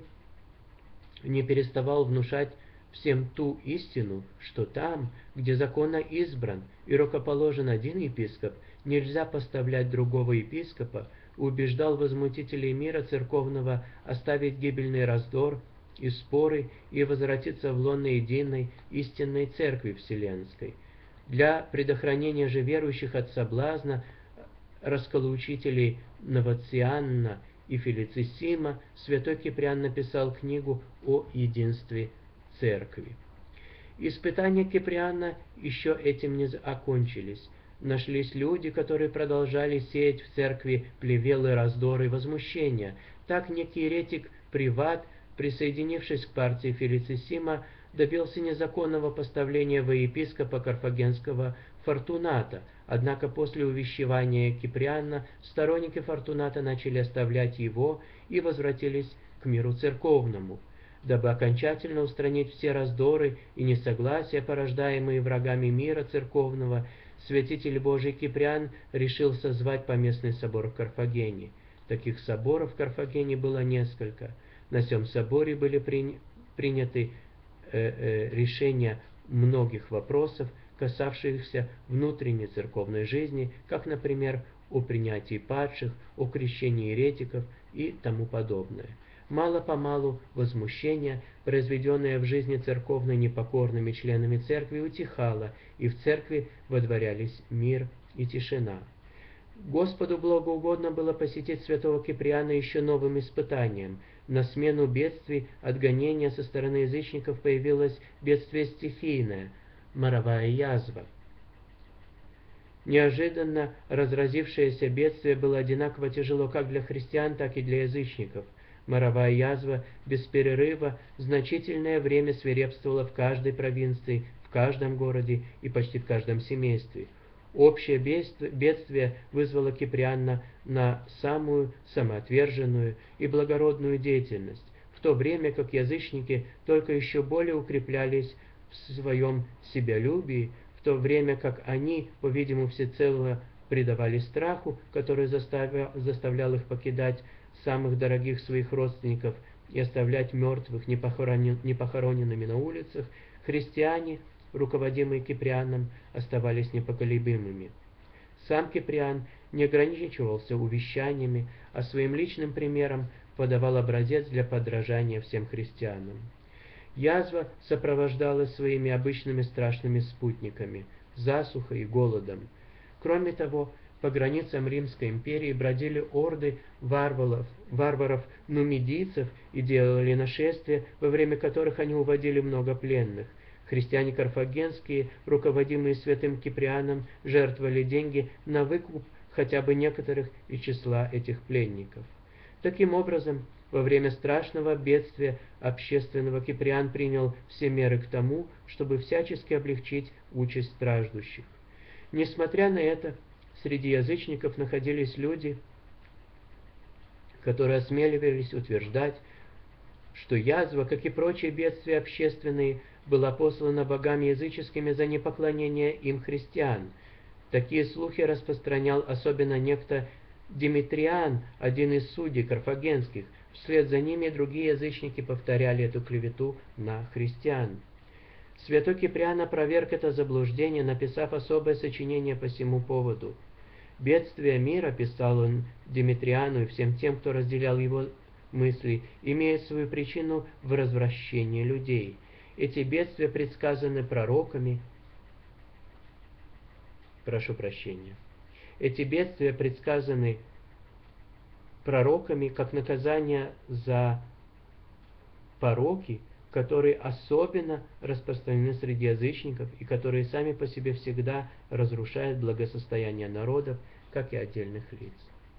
не переставал внушать всем ту истину, что там, где законно избран и рукоположен один епископ, нельзя поставлять другого епископа, убеждал возмутителей мира церковного оставить гибельный раздор и споры и возвратиться в лоно единой истинной Церкви Вселенской. Для предохранения же верующих от соблазна расколоучителей Новициана и Фелицисима святой Киприан написал книгу о единстве Церкви. Испытания Киприана еще этим не окончились. Нашлись люди, которые продолжали сеять в церкви плевелы, раздоры и возмущения. Так некий еретик Приват, присоединившись к партии Фелицисима, добился незаконного поставления во епископа карфагенского Фортуната. Однако после увещевания Киприана сторонники Фортуната начали оставлять его и возвратились к миру церковному. Дабы окончательно устранить все раздоры и несогласия, порождаемые врагами мира церковного, святитель Божий Киприан решил созвать поместный собор в Карфагене. Таких соборов в Карфагене было несколько. На сём соборе были приняты решения многих вопросов, касавшихся внутренней церковной жизни, как, например, о принятии падших, о крещении еретиков и тому подобное. Мало-помалу возмущение, произведенное в жизни церковной непокорными членами церкви, утихало, и в церкви водворялись мир и тишина. Господу благоугодно было посетить святого Киприана еще новым испытанием. На смену бедствий от гонения со стороны язычников появилось бедствие стихийное – моровая язва. Неожиданно разразившееся бедствие было одинаково тяжело как для христиан, так и для язычников. Моровая язва без перерыва значительное время свирепствовала в каждой провинции, в каждом городе и почти в каждом семействе. Общее бедствие вызвало Киприана на самую самоотверженную и благородную деятельность, в то время как язычники только еще более укреплялись в своем себялюбии, в то время как они, по-видимому, всецело предавались страху, который заставлял их покидать самых дорогих своих родственников и оставлять мертвых непохороненными на улицах, христиане, руководимые Киприаном, оставались непоколебимыми. Сам Киприан не ограничивался увещаниями, а своим личным примером подавал образец для подражания всем христианам. Язва сопровождалась своими обычными страшными спутниками – засухой и голодом. Кроме того, по границам Римской империи бродили орды варваров-нумидийцев и делали нашествия, во время которых они уводили много пленных. Христиане карфагенские, руководимые святым Киприаном, жертвовали деньги на выкуп хотя бы некоторых из числа этих пленников. Таким образом, во время страшного бедствия общественного Киприан принял все меры к тому, чтобы всячески облегчить участь страждущих. Несмотря на это, среди язычников находились люди, которые осмеливались утверждать, что язва, как и прочие бедствия общественные, была послана богами языческими за непоклонение им христиан. Такие слухи распространял особенно некто Димитриан, один из судей карфагенских. Вслед за ними другие язычники повторяли эту клевету на христиан. Святой Киприан опроверг это заблуждение, написав особое сочинение по сему поводу. «Бедствие мира», писал он Димитриану и всем тем, кто разделял его мысли, имеет свою причину в развращении людей. Эти бедствия предсказаны пророками. Эти бедствия предсказаны пророками как наказание за пороки, которые особенно распространены среди язычников и которые сами по себе всегда разрушают благосостояние народов, как и отдельных лиц.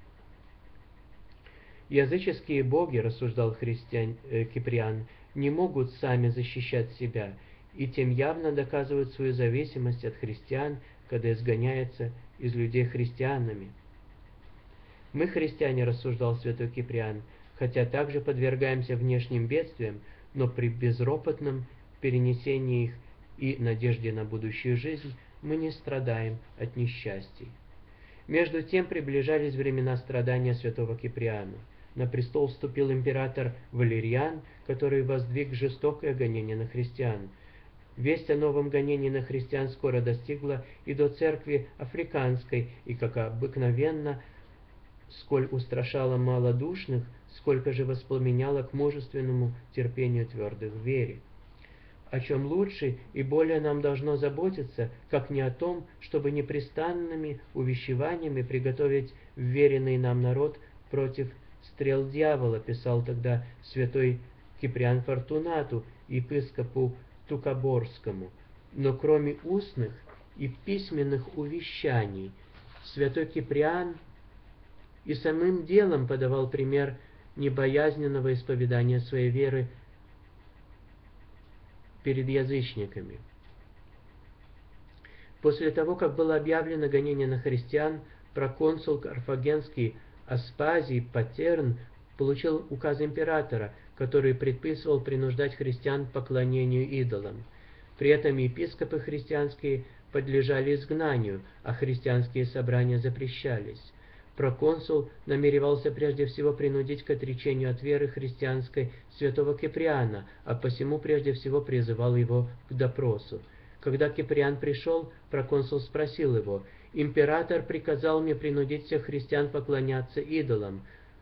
Языческие боги, рассуждал Киприан, не могут сами защищать себя, и тем явно доказывают свою зависимость от христиан, когда изгоняются из людей христианами. Мы, христиане, рассуждал святой Киприан, хотя также подвергаемся внешним бедствиям, но при безропотном перенесении их и надежде на будущую жизнь мы не страдаем от несчастий. Между тем приближались времена страдания святого Киприана. На престол вступил император Валериан, который воздвиг жестокое гонение на христиан. Весть о новом гонении на христиан скоро достигла и до церкви африканской, и, как обыкновенно, сколь устрашала малодушных, сколько же воспламеняла к мужественному терпению твердых в вере. О чем лучше и более нам должно заботиться, как не о том, чтобы непрестанными увещеваниями приготовить вверенный нам народ против стрел дьявола, писал тогда святой Киприан Фортунату, епископу Тукоборскому. Но кроме устных и письменных увещаний, святой Киприан и самым делом подавал пример небоязненного исповедания своей веры перед язычниками. После того, как было объявлено гонение на христиан, проконсул карфагенский Аспазий Патерн получил указ императора который предписывал принуждать христиан к поклонению идолам. При этом епископы христианские подлежали изгнанию, а христианские собрания запрещались. Проконсул намеревался прежде всего принудить к отречению от веры христианской святого Киприана, а посему прежде всего призывал его к допросу. Когда Киприан пришел, проконсул спросил его: «Император приказал мне принудить всех христиан поклоняться идолам.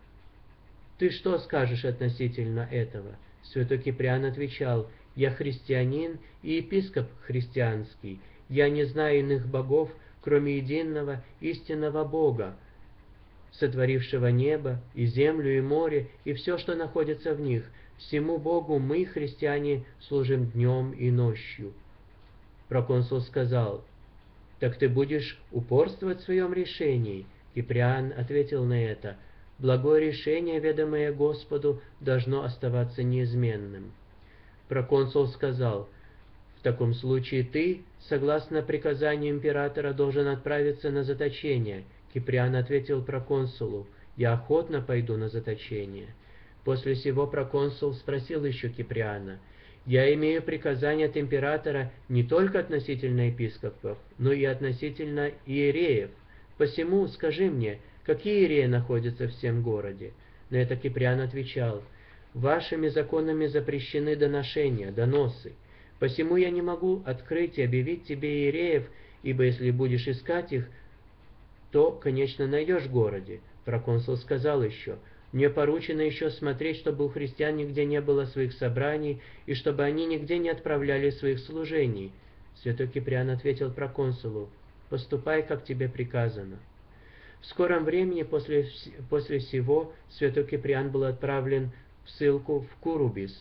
Ты что скажешь относительно этого?» Святой Киприан отвечал: «Я христианин и епископ христианский. Я не знаю иных богов, кроме единого истинного Бога, сотворившего небо и землю и море и все, что находится в них. Всему Богу мы, христиане, служим днем и ночью». Проконсул сказал: «Так ты будешь упорствовать в своем решении?» Киприан ответил на это: «Благое решение, ведомое Господу, должно оставаться неизменным». Проконсул сказал: «В таком случае ты, согласно приказанию императора, должен отправиться на заточение». Киприан ответил проконсулу: «Я охотно пойду на заточение». После сего проконсул спросил еще Киприана: «Я имею приказание от императора не только относительно епископов, но и относительно иереев. Посему скажи мне, какие иереи находятся в всем городе?» На это Киприан отвечал: «Вашими законами запрещены доношения, доносы. Посему я не могу открыть и объявить тебе иереев, ибо если будешь искать их, то, конечно, найдешь в городе». Проконсул сказал еще: «Мне поручено еще смотреть, чтобы у христиан нигде не было своих собраний, и чтобы они нигде не отправляли своих служений». Святой Киприан ответил проконсулу: «Поступай, как тебе приказано». В скором времени после всего святой Киприан был отправлен в ссылку в Курубис.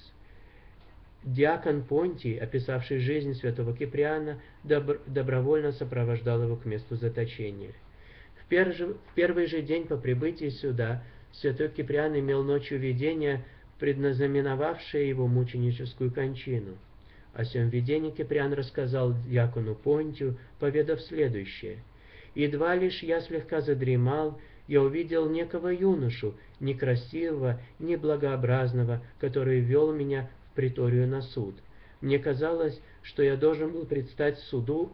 Диакон Понтий, описавший жизнь святого Киприана, добровольно сопровождал его к месту заточения. В первый же день по прибытии сюда святой Киприан имел ночью видение, предназнаменовавшее его мученическую кончину. О сем видении Киприан рассказал диакону Понтию, поведав следующее: «Едва лишь я слегка задремал, я увидел некого юношу, некрасивого, неблагообразного, который вел меня в приторию на суд. Мне казалось, что я должен был предстать суду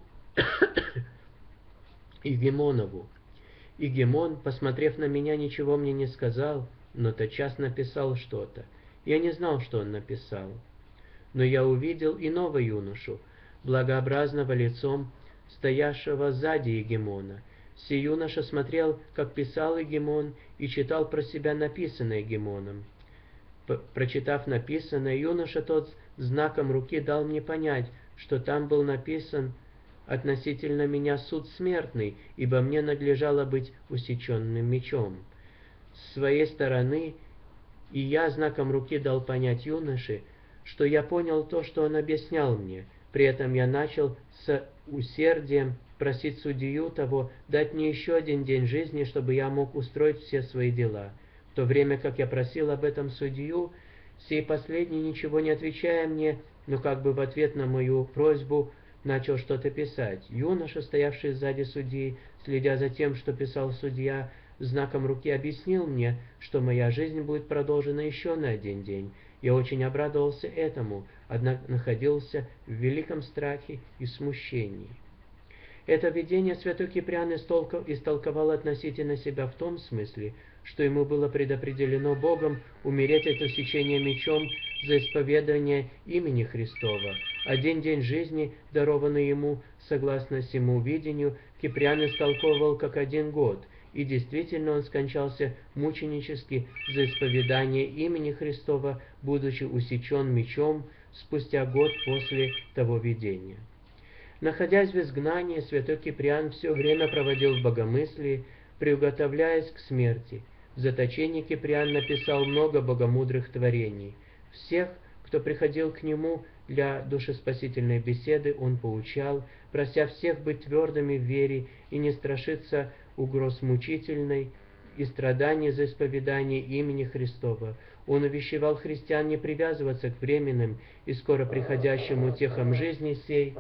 Игемонову. Игемон, посмотрев на меня, ничего мне не сказал, но тотчас написал что-то. Я не знал, что он написал. Но я увидел иного юношу, благообразного лицом, стоявшего сзади Егемона. Сей юноша смотрел, как писал Егемон, и читал про себя написанное Егемоном. Прочитав написанное, юноша тот знаком руки дал мне понять, что там был написан относительно меня суд смертный, ибо мне надлежало быть усеченным мечом. С своей стороны и я знаком руки дал понять юноше, что я понял то, что он объяснял мне. При этом я начал с усердием просить судью того дать мне еще один день жизни, чтобы я мог устроить все свои дела. В то время как я просил об этом судью, сей последний, ничего не отвечая мне, но как бы в ответ на мою просьбу, начал что-то писать. Юноша, стоявший сзади судьи, следя за тем, что писал судья, знаком руки объяснил мне, что моя жизнь будет продолжена еще на один день. Я очень обрадовался этому, однако находился в великом страхе и смущении. Это видение святой Киприан истолковал относительно себя в том смысле, что ему было предопределено Богом умереть от усечения мечом за исповедание имени Христова. Один день жизни, дарованный ему согласно сему видению, Киприан истолковывал как 1 год, и действительно он скончался мученически за исповедание имени Христова, будучи усечен мечом спустя год после того видения. Находясь в изгнании, святой Киприан все время проводил в богомыслии, приуготовляясь к смерти. В заточении Киприан написал много богомудрых творений. Всех, кто приходил к нему для душеспасительной беседы, он поучал, прося всех быть твердыми в вере и не страшиться угроз мучительной и страданий за исповедание имени Христова. Он увещевал христиан не привязываться к временным и скоро приходящим утехам жизни сей,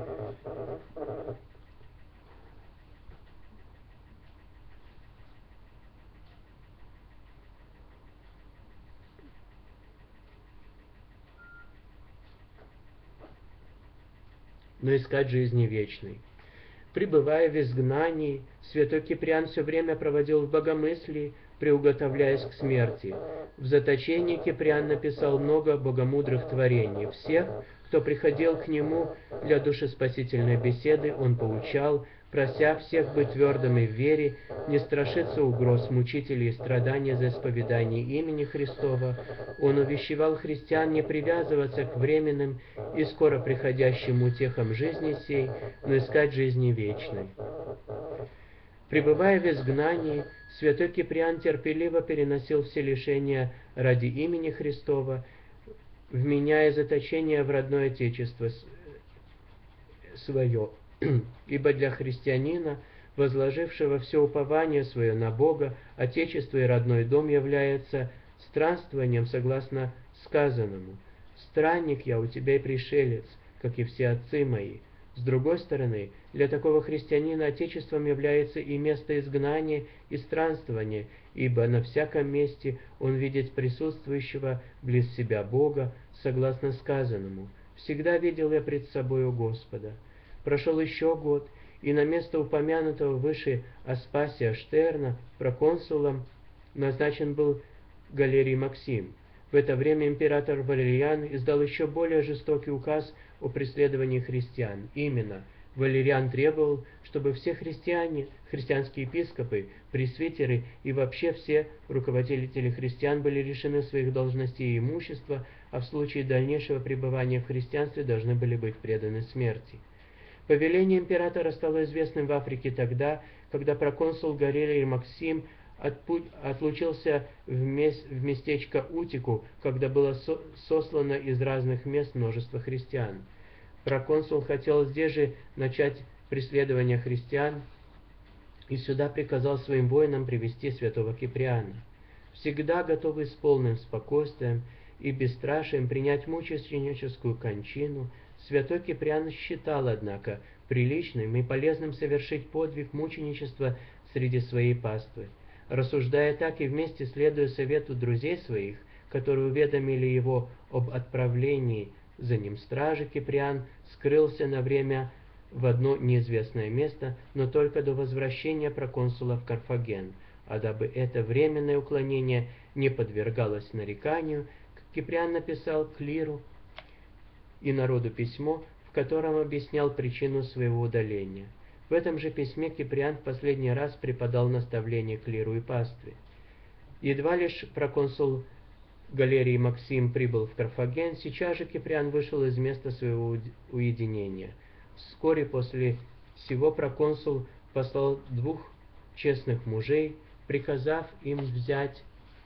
но искать жизни вечной. Пребывая в изгнании, святой Киприан все время проводил в богомыслии, приуготовляясь к смерти. В заточении Киприан написал много богомудрых творений. Всех, кто приходил к нему для душеспасительной беседы, он поучал, прося всех быть твердыми в вере, не страшиться угроз мучителей и страданий за исповедание имени Христова. Он увещевал христиан не привязываться к временным и скоро приходящим утехам жизни сей, но искать жизни вечной. Пребывая в изгнании, святой Киприан терпеливо переносил все лишения ради имени Христова, вменяя заточение в родное отечество свое. Ибо для христианина, возложившего все упование свое на Бога, отечество и родной дом является странствованием согласно сказанному. «Странник я у тебя и пришелец, как и все отцы мои». С другой стороны, для такого христианина отечеством является и место изгнания и странствования, ибо на всяком месте он видит присутствующего близ себя Бога, согласно сказанному: «Всегда видел я пред собою Господа». Прошел еще год, и на место упомянутого выше Аспасия Штерна проконсулом назначен был Галерий Максим. В это время император Валериан издал еще более жестокий указ о преследовании христиан. Именно, Валериан требовал, чтобы все христиане, христианские епископы, пресвитеры и вообще все руководители христиан были лишены своих должностей и имущества, а в случае дальнейшего пребывания в христианстве должны были быть преданы смерти. Повеление императора стало известным в Африке тогда, когда проконсул Галерий Максим отлучился в местечко Утику, когда было сослано из разных мест множество христиан. Проконсул хотел здесь же начать преследование христиан, и сюда приказал своим воинам привести святого Киприана. Всегда готовый с полным спокойствием и бесстрашием принять мученическую кончину, святой Киприан считал, однако, приличным и полезным совершить подвиг мученичества среди своей паствы. Рассуждая так и вместе следуя совету друзей своих, которые уведомили его об отправлении за ним стражи, Киприан скрылся на время в одно неизвестное место, но только до возвращения проконсула в Карфаген. А дабы это временное уклонение не подвергалось нареканию, Киприан написал клиру и народу письмо, в котором объяснял причину своего удаления. В этом же письме Киприан в последний раз преподал наставление клиру и пастве. Едва лишь проконсул Галерий Максим прибыл в Карфаген, сейчас же Киприан вышел из места своего уединения. Вскоре после сего проконсул послал 2 честных мужей, приказав им взять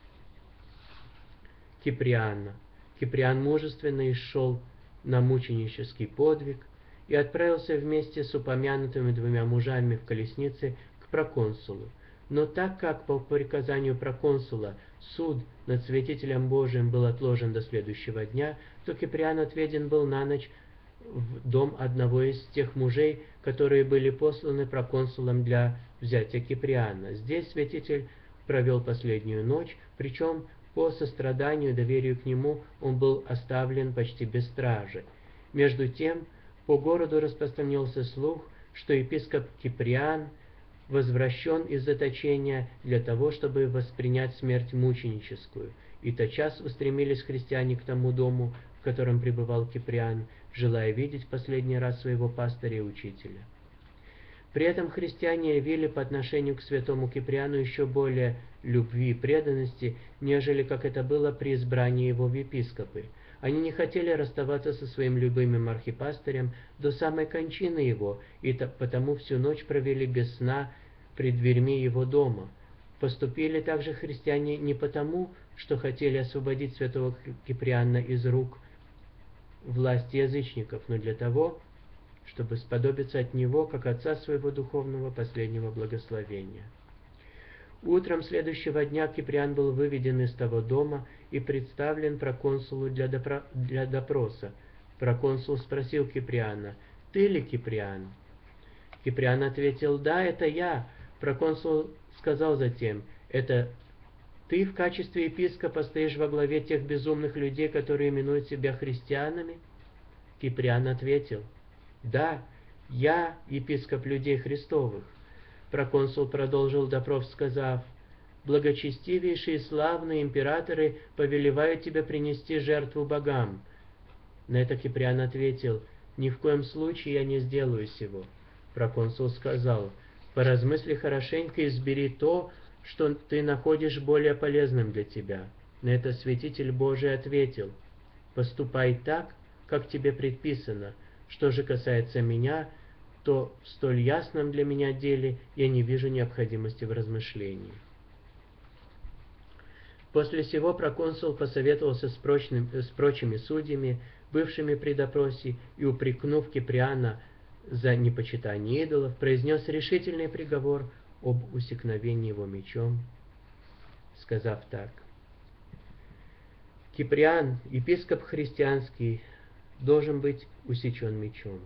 Киприана. Киприан мужественно шел на мученический подвиг и отправился вместе с упомянутыми 2 мужами в колеснице к проконсулу. Но так как по приказанию проконсула суд над святителем Божиим был отложен до следующего дня, то Киприан отведен был на ночь в дом одного из тех мужей, которые были посланы проконсулом для взятия Киприана. Здесь святитель провел последнюю ночь, причем по состраданию и доверию к нему он был оставлен почти без стражи. Между тем, по городу распространился слух, что епископ Киприан возвращен из заточения для того, чтобы воспринять смерть мученическую. И тотчас устремились христиане к тому дому, в котором пребывал Киприан, желая видеть последний раз своего пастыря и учителя. При этом христиане явили по отношению к святому Киприану еще более любви и преданности, нежели как это было при избрании его в епископы. Они не хотели расставаться со своим любимым архипастырем до самой кончины его, и потому всю ночь провели без сна пред дверьми его дома. Поступили также христиане не потому, что хотели освободить святого Киприана из рук власти язычников, но для того, чтобы сподобиться от него, как отца своего духовного последнего благословения. Утром следующего дня Киприан был выведен из того дома и представлен проконсулу для допроса. Проконсул спросил Киприана: «Ты ли Киприан?» Киприан ответил: «Да, это я». Проконсул сказал затем: «Это ты в качестве епископа стоишь во главе тех безумных людей, которые именуют себя христианами?» Киприан ответил: Да, я епископ людей Христовых. Проконсул продолжил допрос, сказав: благочестивейшие и славные императоры повелевают тебя принести жертву богам. На это Киприан ответил: ни в коем случае я не сделаю сего. Проконсул сказал: поразмысли хорошенько и избери то, что ты находишь более полезным для тебя. На это святитель Божий ответил: поступай так, как тебе предписано. Что же касается меня, то в столь ясном для меня деле я не вижу необходимости в размышлении. После сего проконсул посоветовался с прочими судьями, бывшими при допросе, и, упрекнув Киприана за непочитание идолов, произнес решительный приговор об усекновении его мечом, сказав так: Киприан, епископ христианский, должен быть усечен мечом.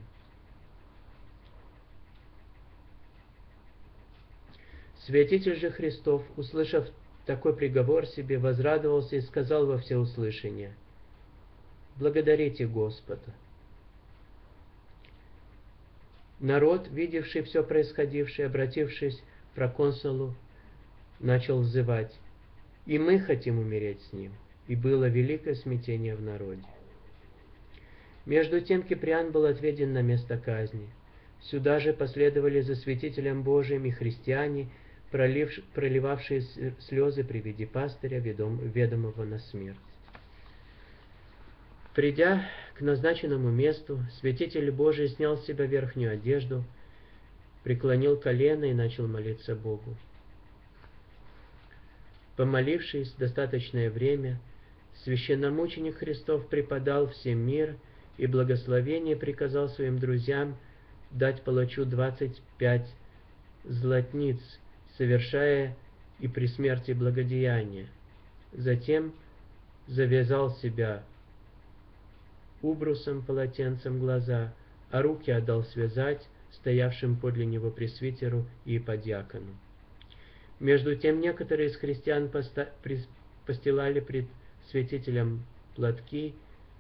Святитель же Христов, услышав такой приговор себе, возрадовался и сказал во всеуслышание: благодарите Господа. Народ, видевший все происходившее, обратившись к проконсулу, начал взывать: и мы хотим умереть с ним. И было великое смятение в народе. Между тем Киприан был отведен на место казни. Сюда же последовали за святителем Божиим и христиане, проливавшие слезы при виде пастыря, ведомого на смерть. Придя к назначенному месту, святитель Божий снял с себя верхнюю одежду, преклонил колено и начал молиться Богу. Помолившись достаточное время, священномученик Христов преподал всем мир и благословение приказал своим друзьям дать палачу 25 златниц, совершая и при смерти благодеяние. Затем завязал себя убрусом, полотенцем глаза, а руки отдал связать стоявшим подле него пресвитеру и подьякону. Между тем некоторые из христиан постилали пред святителем платки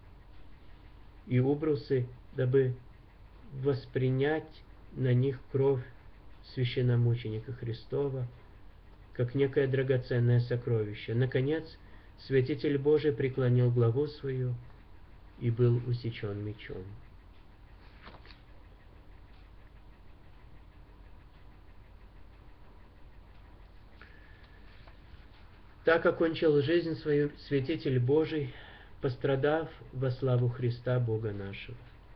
и убрусы, дабы воспринять на них кровь священномученика Христова, как некое драгоценное сокровище. Наконец, святитель Божий преклонил главу свою и был усечен мечом. Так окончил жизнь свою святитель Божий, пострадав во славу Христа Бога нашего.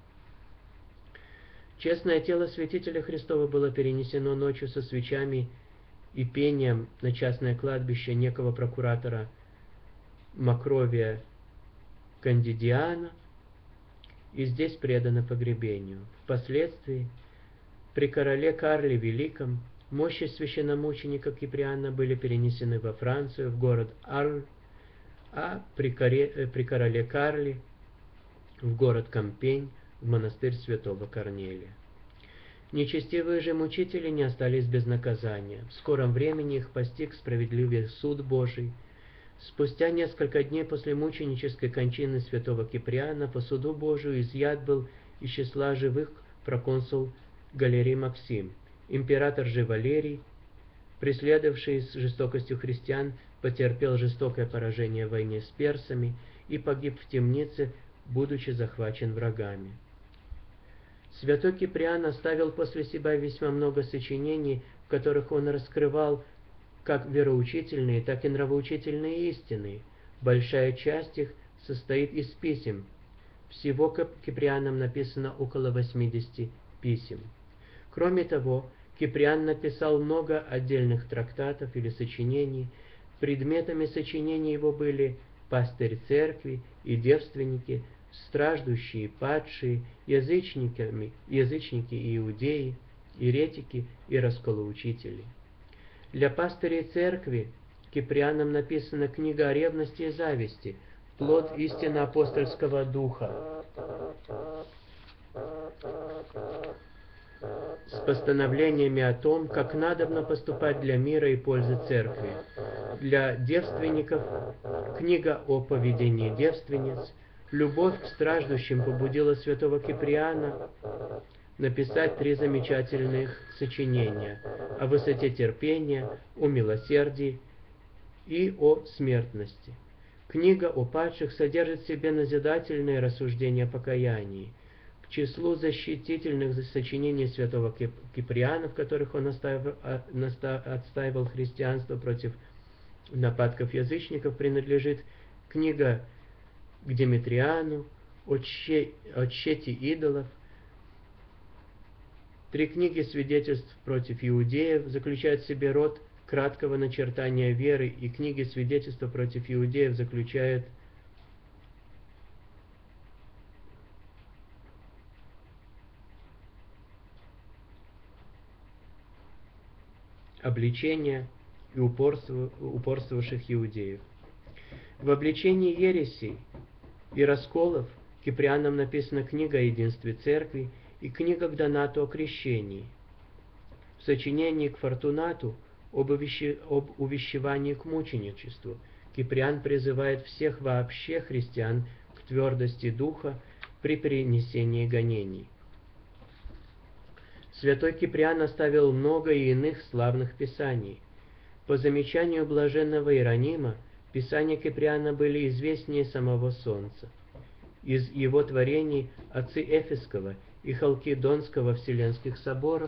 Честное тело святителя Христова было перенесено ночью со свечами и пением на частное кладбище некого прокуратора Макровия Кандидиана и здесь предано погребению. Впоследствии при короле Карле Великом мощи священномученика Киприана были перенесены во Францию, в город Арль, а при короле Карле в город Кампень, в монастырь святого Корнелия. Нечестивые же мучители не остались без наказания. В скором времени их постиг справедливый суд Божий. Спустя несколько дней после мученической кончины святого Киприана по суду Божию изъят был из числа живых проконсул Галерий Максим. Император же Валерий, преследовавший с жестокостью христиан, потерпел жестокое поражение в войне с персами и погиб в темнице, будучи захвачен врагами. Святой Киприан оставил после себя весьма много сочинений, в которых он раскрывал как вероучительные, так и нравоучительные истины. Большая часть их состоит из писем. Всего Киприаном написано около 80 писем. Кроме того, Киприан написал много отдельных трактатов или сочинений. Предметами сочинений его были пастырь церкви и девственники, страждущие, падшие, язычники и иудеи, еретики и расколоучители. Для пастырей церкви Киприаном написана книга о ревности и зависти, плод истинно апостольского духа, с постановлениями о том, как надобно поступать для мира и пользы церкви. Для девственников книга о поведении девственниц, Любовь к страждущим побудила святого Киприана написать 3 замечательных сочинения о высоте терпения, о милосердии и о смертности. Книга о падших содержит в себе назидательные рассуждения о покаянии. К числу защитительных сочинений святого Киприана, в которых он отстаивал христианство против нападков язычников, принадлежит книга к Димитриану, о тщете идолов, 3 книги свидетельств против иудеев заключают в себе род краткого начертания веры, и книги свидетельства против иудеев заключают обличение и упорствовавших иудеев. В обличении ересей и расколов Киприаном написана книга о единстве церкви и книга к Донату о крещении. В сочинении к Фортунату об увещевании к мученичеству Киприан призывает всех вообще христиан к твердости духа при перенесении гонений. Святой Киприан оставил много и иных славных писаний. По замечанию блаженного Иеронима, писания Киприана были известнее самого Солнца. Из его творений отцы Эфесского и Халкидонского Вселенских соборов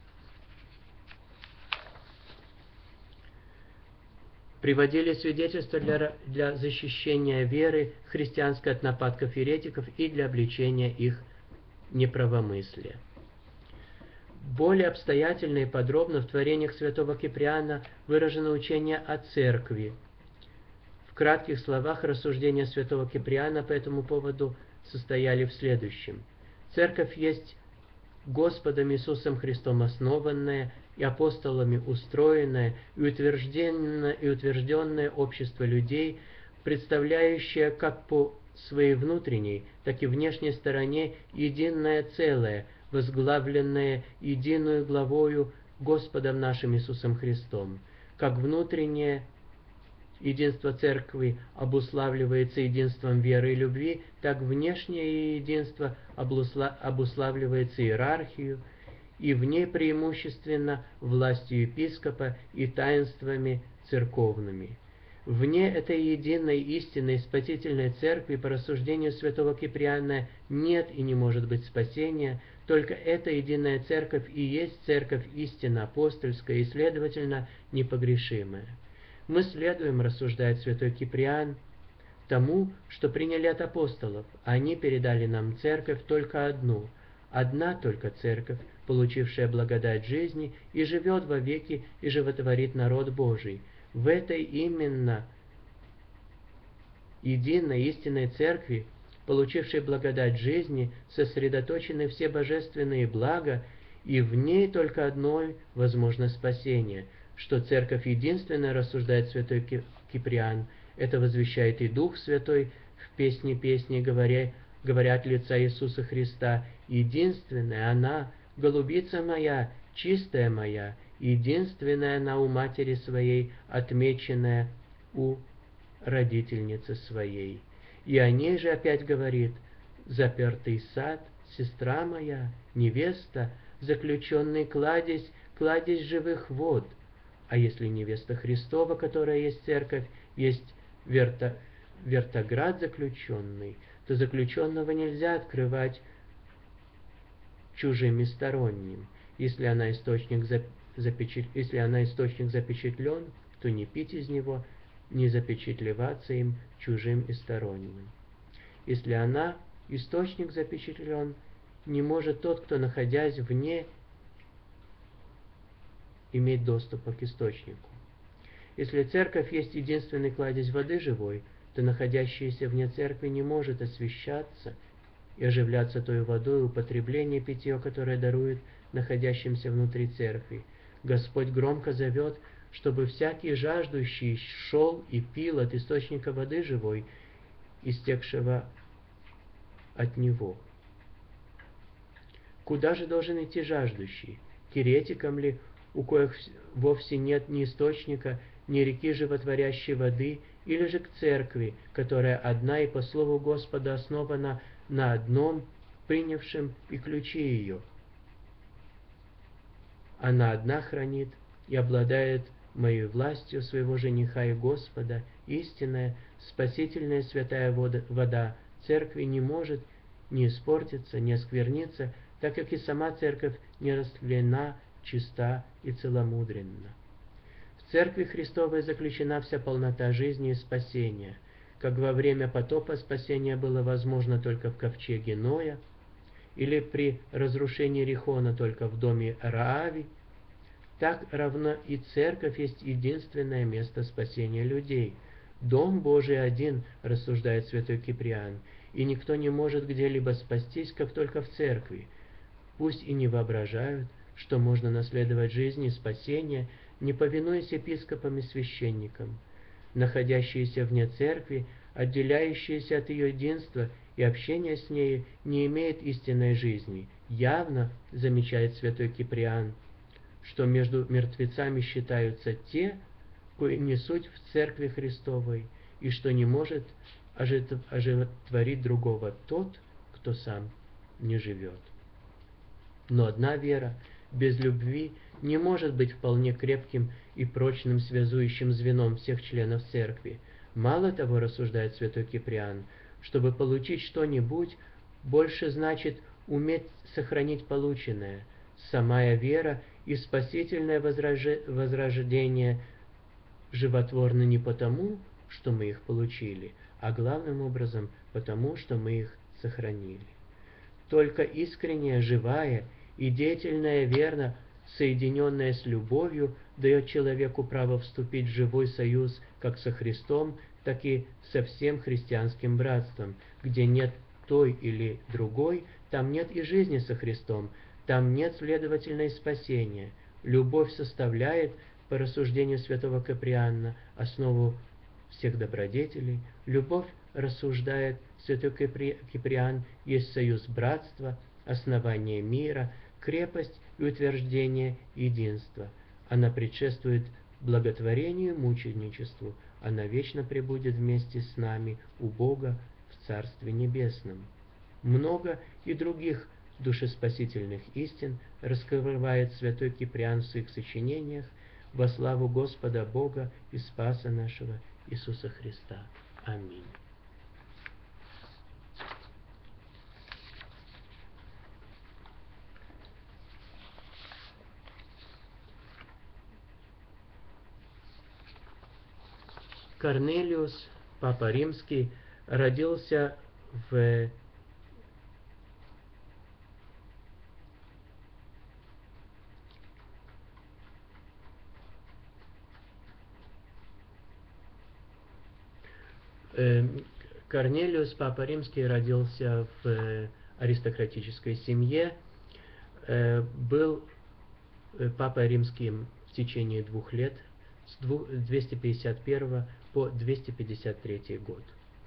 приводили свидетельства для защищения веры христианской от нападков еретиков и для обличения их неправомыслия. Более обстоятельно и подробно в творениях святого Киприана выражено учение о церкви. В кратких словах рассуждения святого Киприана по этому поводу состояли в следующем. Церковь есть Господом Иисусом Христом основанное и апостолами устроенное и утвержденное общество людей, представляющее как по своей внутренней, так и внешней стороне единое целое, возглавленное единую главою Господом нашим Иисусом Христом. Как внутреннее единство Церкви обуславливается единством веры и любви, так внешнее единство обуславливается иерархией, и в ней преимущественно властью епископа и таинствами церковными. Вне этой единой истинной спасительной церкви, по рассуждению святого Киприана, нет и не может быть спасения, только эта единая церковь и есть церковь истинно апостольская и, следовательно, непогрешимая. Мы следуем, рассуждает святой Киприан, тому, что приняли от апостолов. Они передали нам церковь только одну, одна только церковь, получившая благодать жизни, и живет вовеки, и животворит народ Божий. В этой именно единой истинной церкви, получившей благодать жизни, сосредоточены все божественные блага, и в ней только одной возможно спасение, что церковь единственная, рассуждает святой Киприан, это возвещает и Дух Святой в песне песни, говоря от лица Иисуса Христа, единственная она, голубица моя, чистая моя, единственная она у матери своей, отмеченная у родительницы своей. И о ней же опять говорит: запертый сад, сестра моя, невеста, заключенный кладезь, кладезь живых вод. А если невеста Христова, которая есть церковь, есть вертоград заключенный, то заключенного нельзя открывать чужим и сторонним. Если она источник запечатлен, то не пить из него, не запечатлеваться им чужим и сторонним. Если она источник запечатлен, не может тот, кто, находясь вне, иметь доступа к источнику. Если церковь есть единственный кладезь воды живой, то находящаяся вне церкви не может освящаться и оживляться той водой, употребление питье, которое дарует находящимся внутри церкви. Господь громко зовет, чтобы всякий жаждущий шел и пил от источника воды живой, истекшего от Него. Куда же должен идти жаждущий? К еретикам ли, у коих вовсе нет ни источника, ни реки животворящей воды, или же к церкви, которая одна и по слову Господа основана на одном, принявшем и ключи ее. Она одна хранит и обладает моей властью своего жениха и Господа, истинная, спасительная святая вода церкви не может не испортиться, не оскверниться, так как и сама церковь не растлена, чиста и целомудренна. В Церкви Христовой заключена вся полнота жизни и спасения. Как во время потопа спасение было возможно только в ковчеге Ноя, или при разрушении Рихона только в доме Раави, так равно и Церковь есть единственное место спасения людей. Дом Божий один, рассуждает святой Киприан, и никто не может где-либо спастись, как только в Церкви. Пусть и не воображают, что можно наследовать жизнь и спасение, не повинуясь епископам и священникам. Находящиеся вне Церкви, отделяющиеся от ее единства и общения с нею, не имеют истинной жизни. Явно, замечает святой Киприан, что между мертвецами считаются те, кои не суть в Церкви Христовой, и что не может оживотворить другого тот, кто сам не живет. Но одна вера без любви не может быть вполне крепким и прочным связующим звеном всех членов Церкви. Мало того, рассуждает святой Киприан, чтобы получить что-нибудь, больше значит уметь сохранить полученное. Самая вера и спасительное возрождение животворны не потому, что мы их получили, а главным образом потому, что мы их сохранили. Только искренняя, живая и деятельная вера, соединенная с любовью, дает человеку право вступить в живой союз как со Христом, так и со всем христианским братством. Где нет той или другой, там нет и жизни со Христом, там нет, следовательно, и спасения. Любовь составляет, по рассуждению святого Киприана, основу всех добродетелей. Любовь, рассуждает святой Киприан, есть союз братства, основание мира, крепость и утверждение единства. Она предшествует благотворению и мученичеству. Она вечно пребудет вместе с нами у Бога в Царстве Небесном. Много и других душеспасительных истин раскрывает святой Киприан в своих сочинениях во славу Господа Бога и Спаса нашего Иисуса Христа. Аминь. Корнелиус, Папа Римский, родился в Корнелиус, Папа Римский, родился в аристократической семье, был Папой Римским в течение 2 лет, с 251 по 253 год.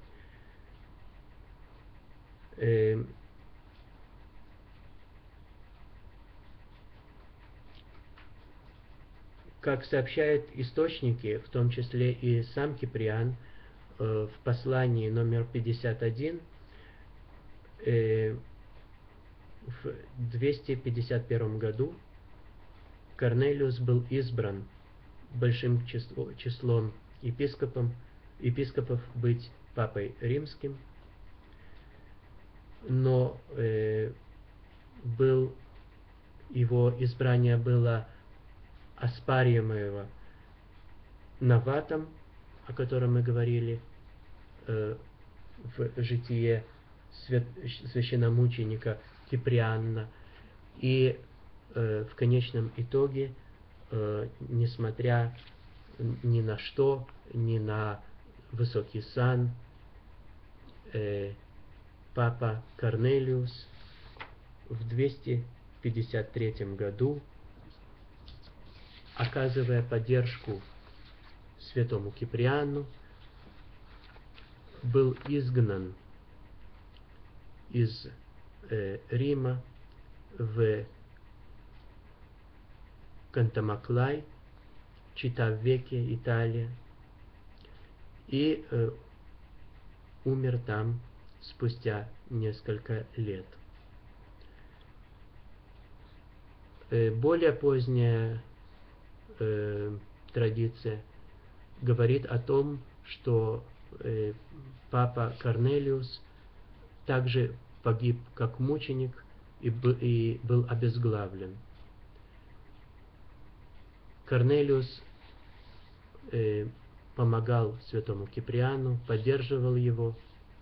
Как сообщают источники, в том числе и сам Киприан, в послании номер 51, в 251 году Корнелиус был избран большим числом епископов быть Папой Римским, но его избрание было оспариваемого Наватом, о котором мы говорили в житие священномученика Киприана. И в конечном итоге, несмотря ни на что, ни на высокий сан, Папа Корнелиус в 253 году, оказывая поддержку святому Киприану, был изгнан из Рима в Кантамаклай, Читавеке, Италия, и умер там спустя несколько лет. Более поздняя традиция говорит о том, что папа Корнелиус также погиб как мученик и был обезглавлен. Корнелиус помогал святому Киприану, поддерживал его.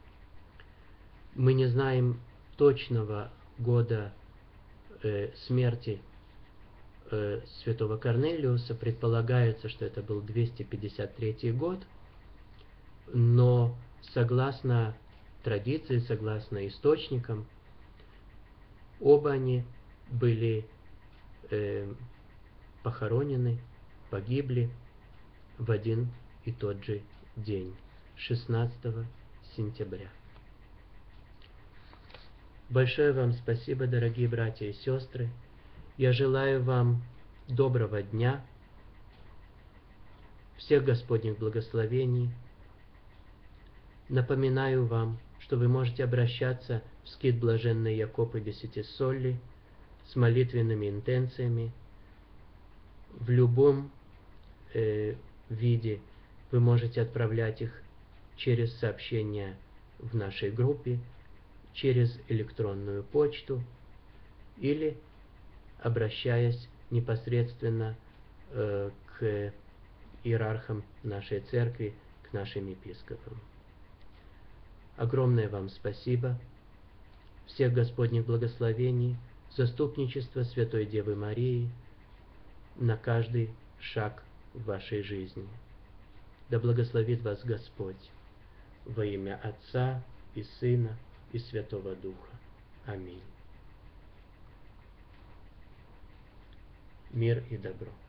Мы не знаем точного года смерти святого Корнелиуса. Предполагается, что это был 253 год, но согласно традиции, согласно источникам, оба они были похоронены, погибли в один и тот же день, 16 сентября. Большое вам спасибо, дорогие братья и сестры. Я желаю вам доброго дня, всех Господних благословений. Напоминаю вам, что вы можете обращаться в скит Блаженной Якопы Десятисолли с молитвенными интенциями в любом виде. Вы можете отправлять их через сообщения в нашей группе, через электронную почту или обращаясь непосредственно к иерархам нашей церкви, к нашим епископам. Огромное вам спасибо, всех Господних благословений, заступничества Святой Девы Марии на каждый шаг в вашей жизни. Да благословит вас Господь во имя Отца и Сына и Святого Духа. Аминь. Мир и добро.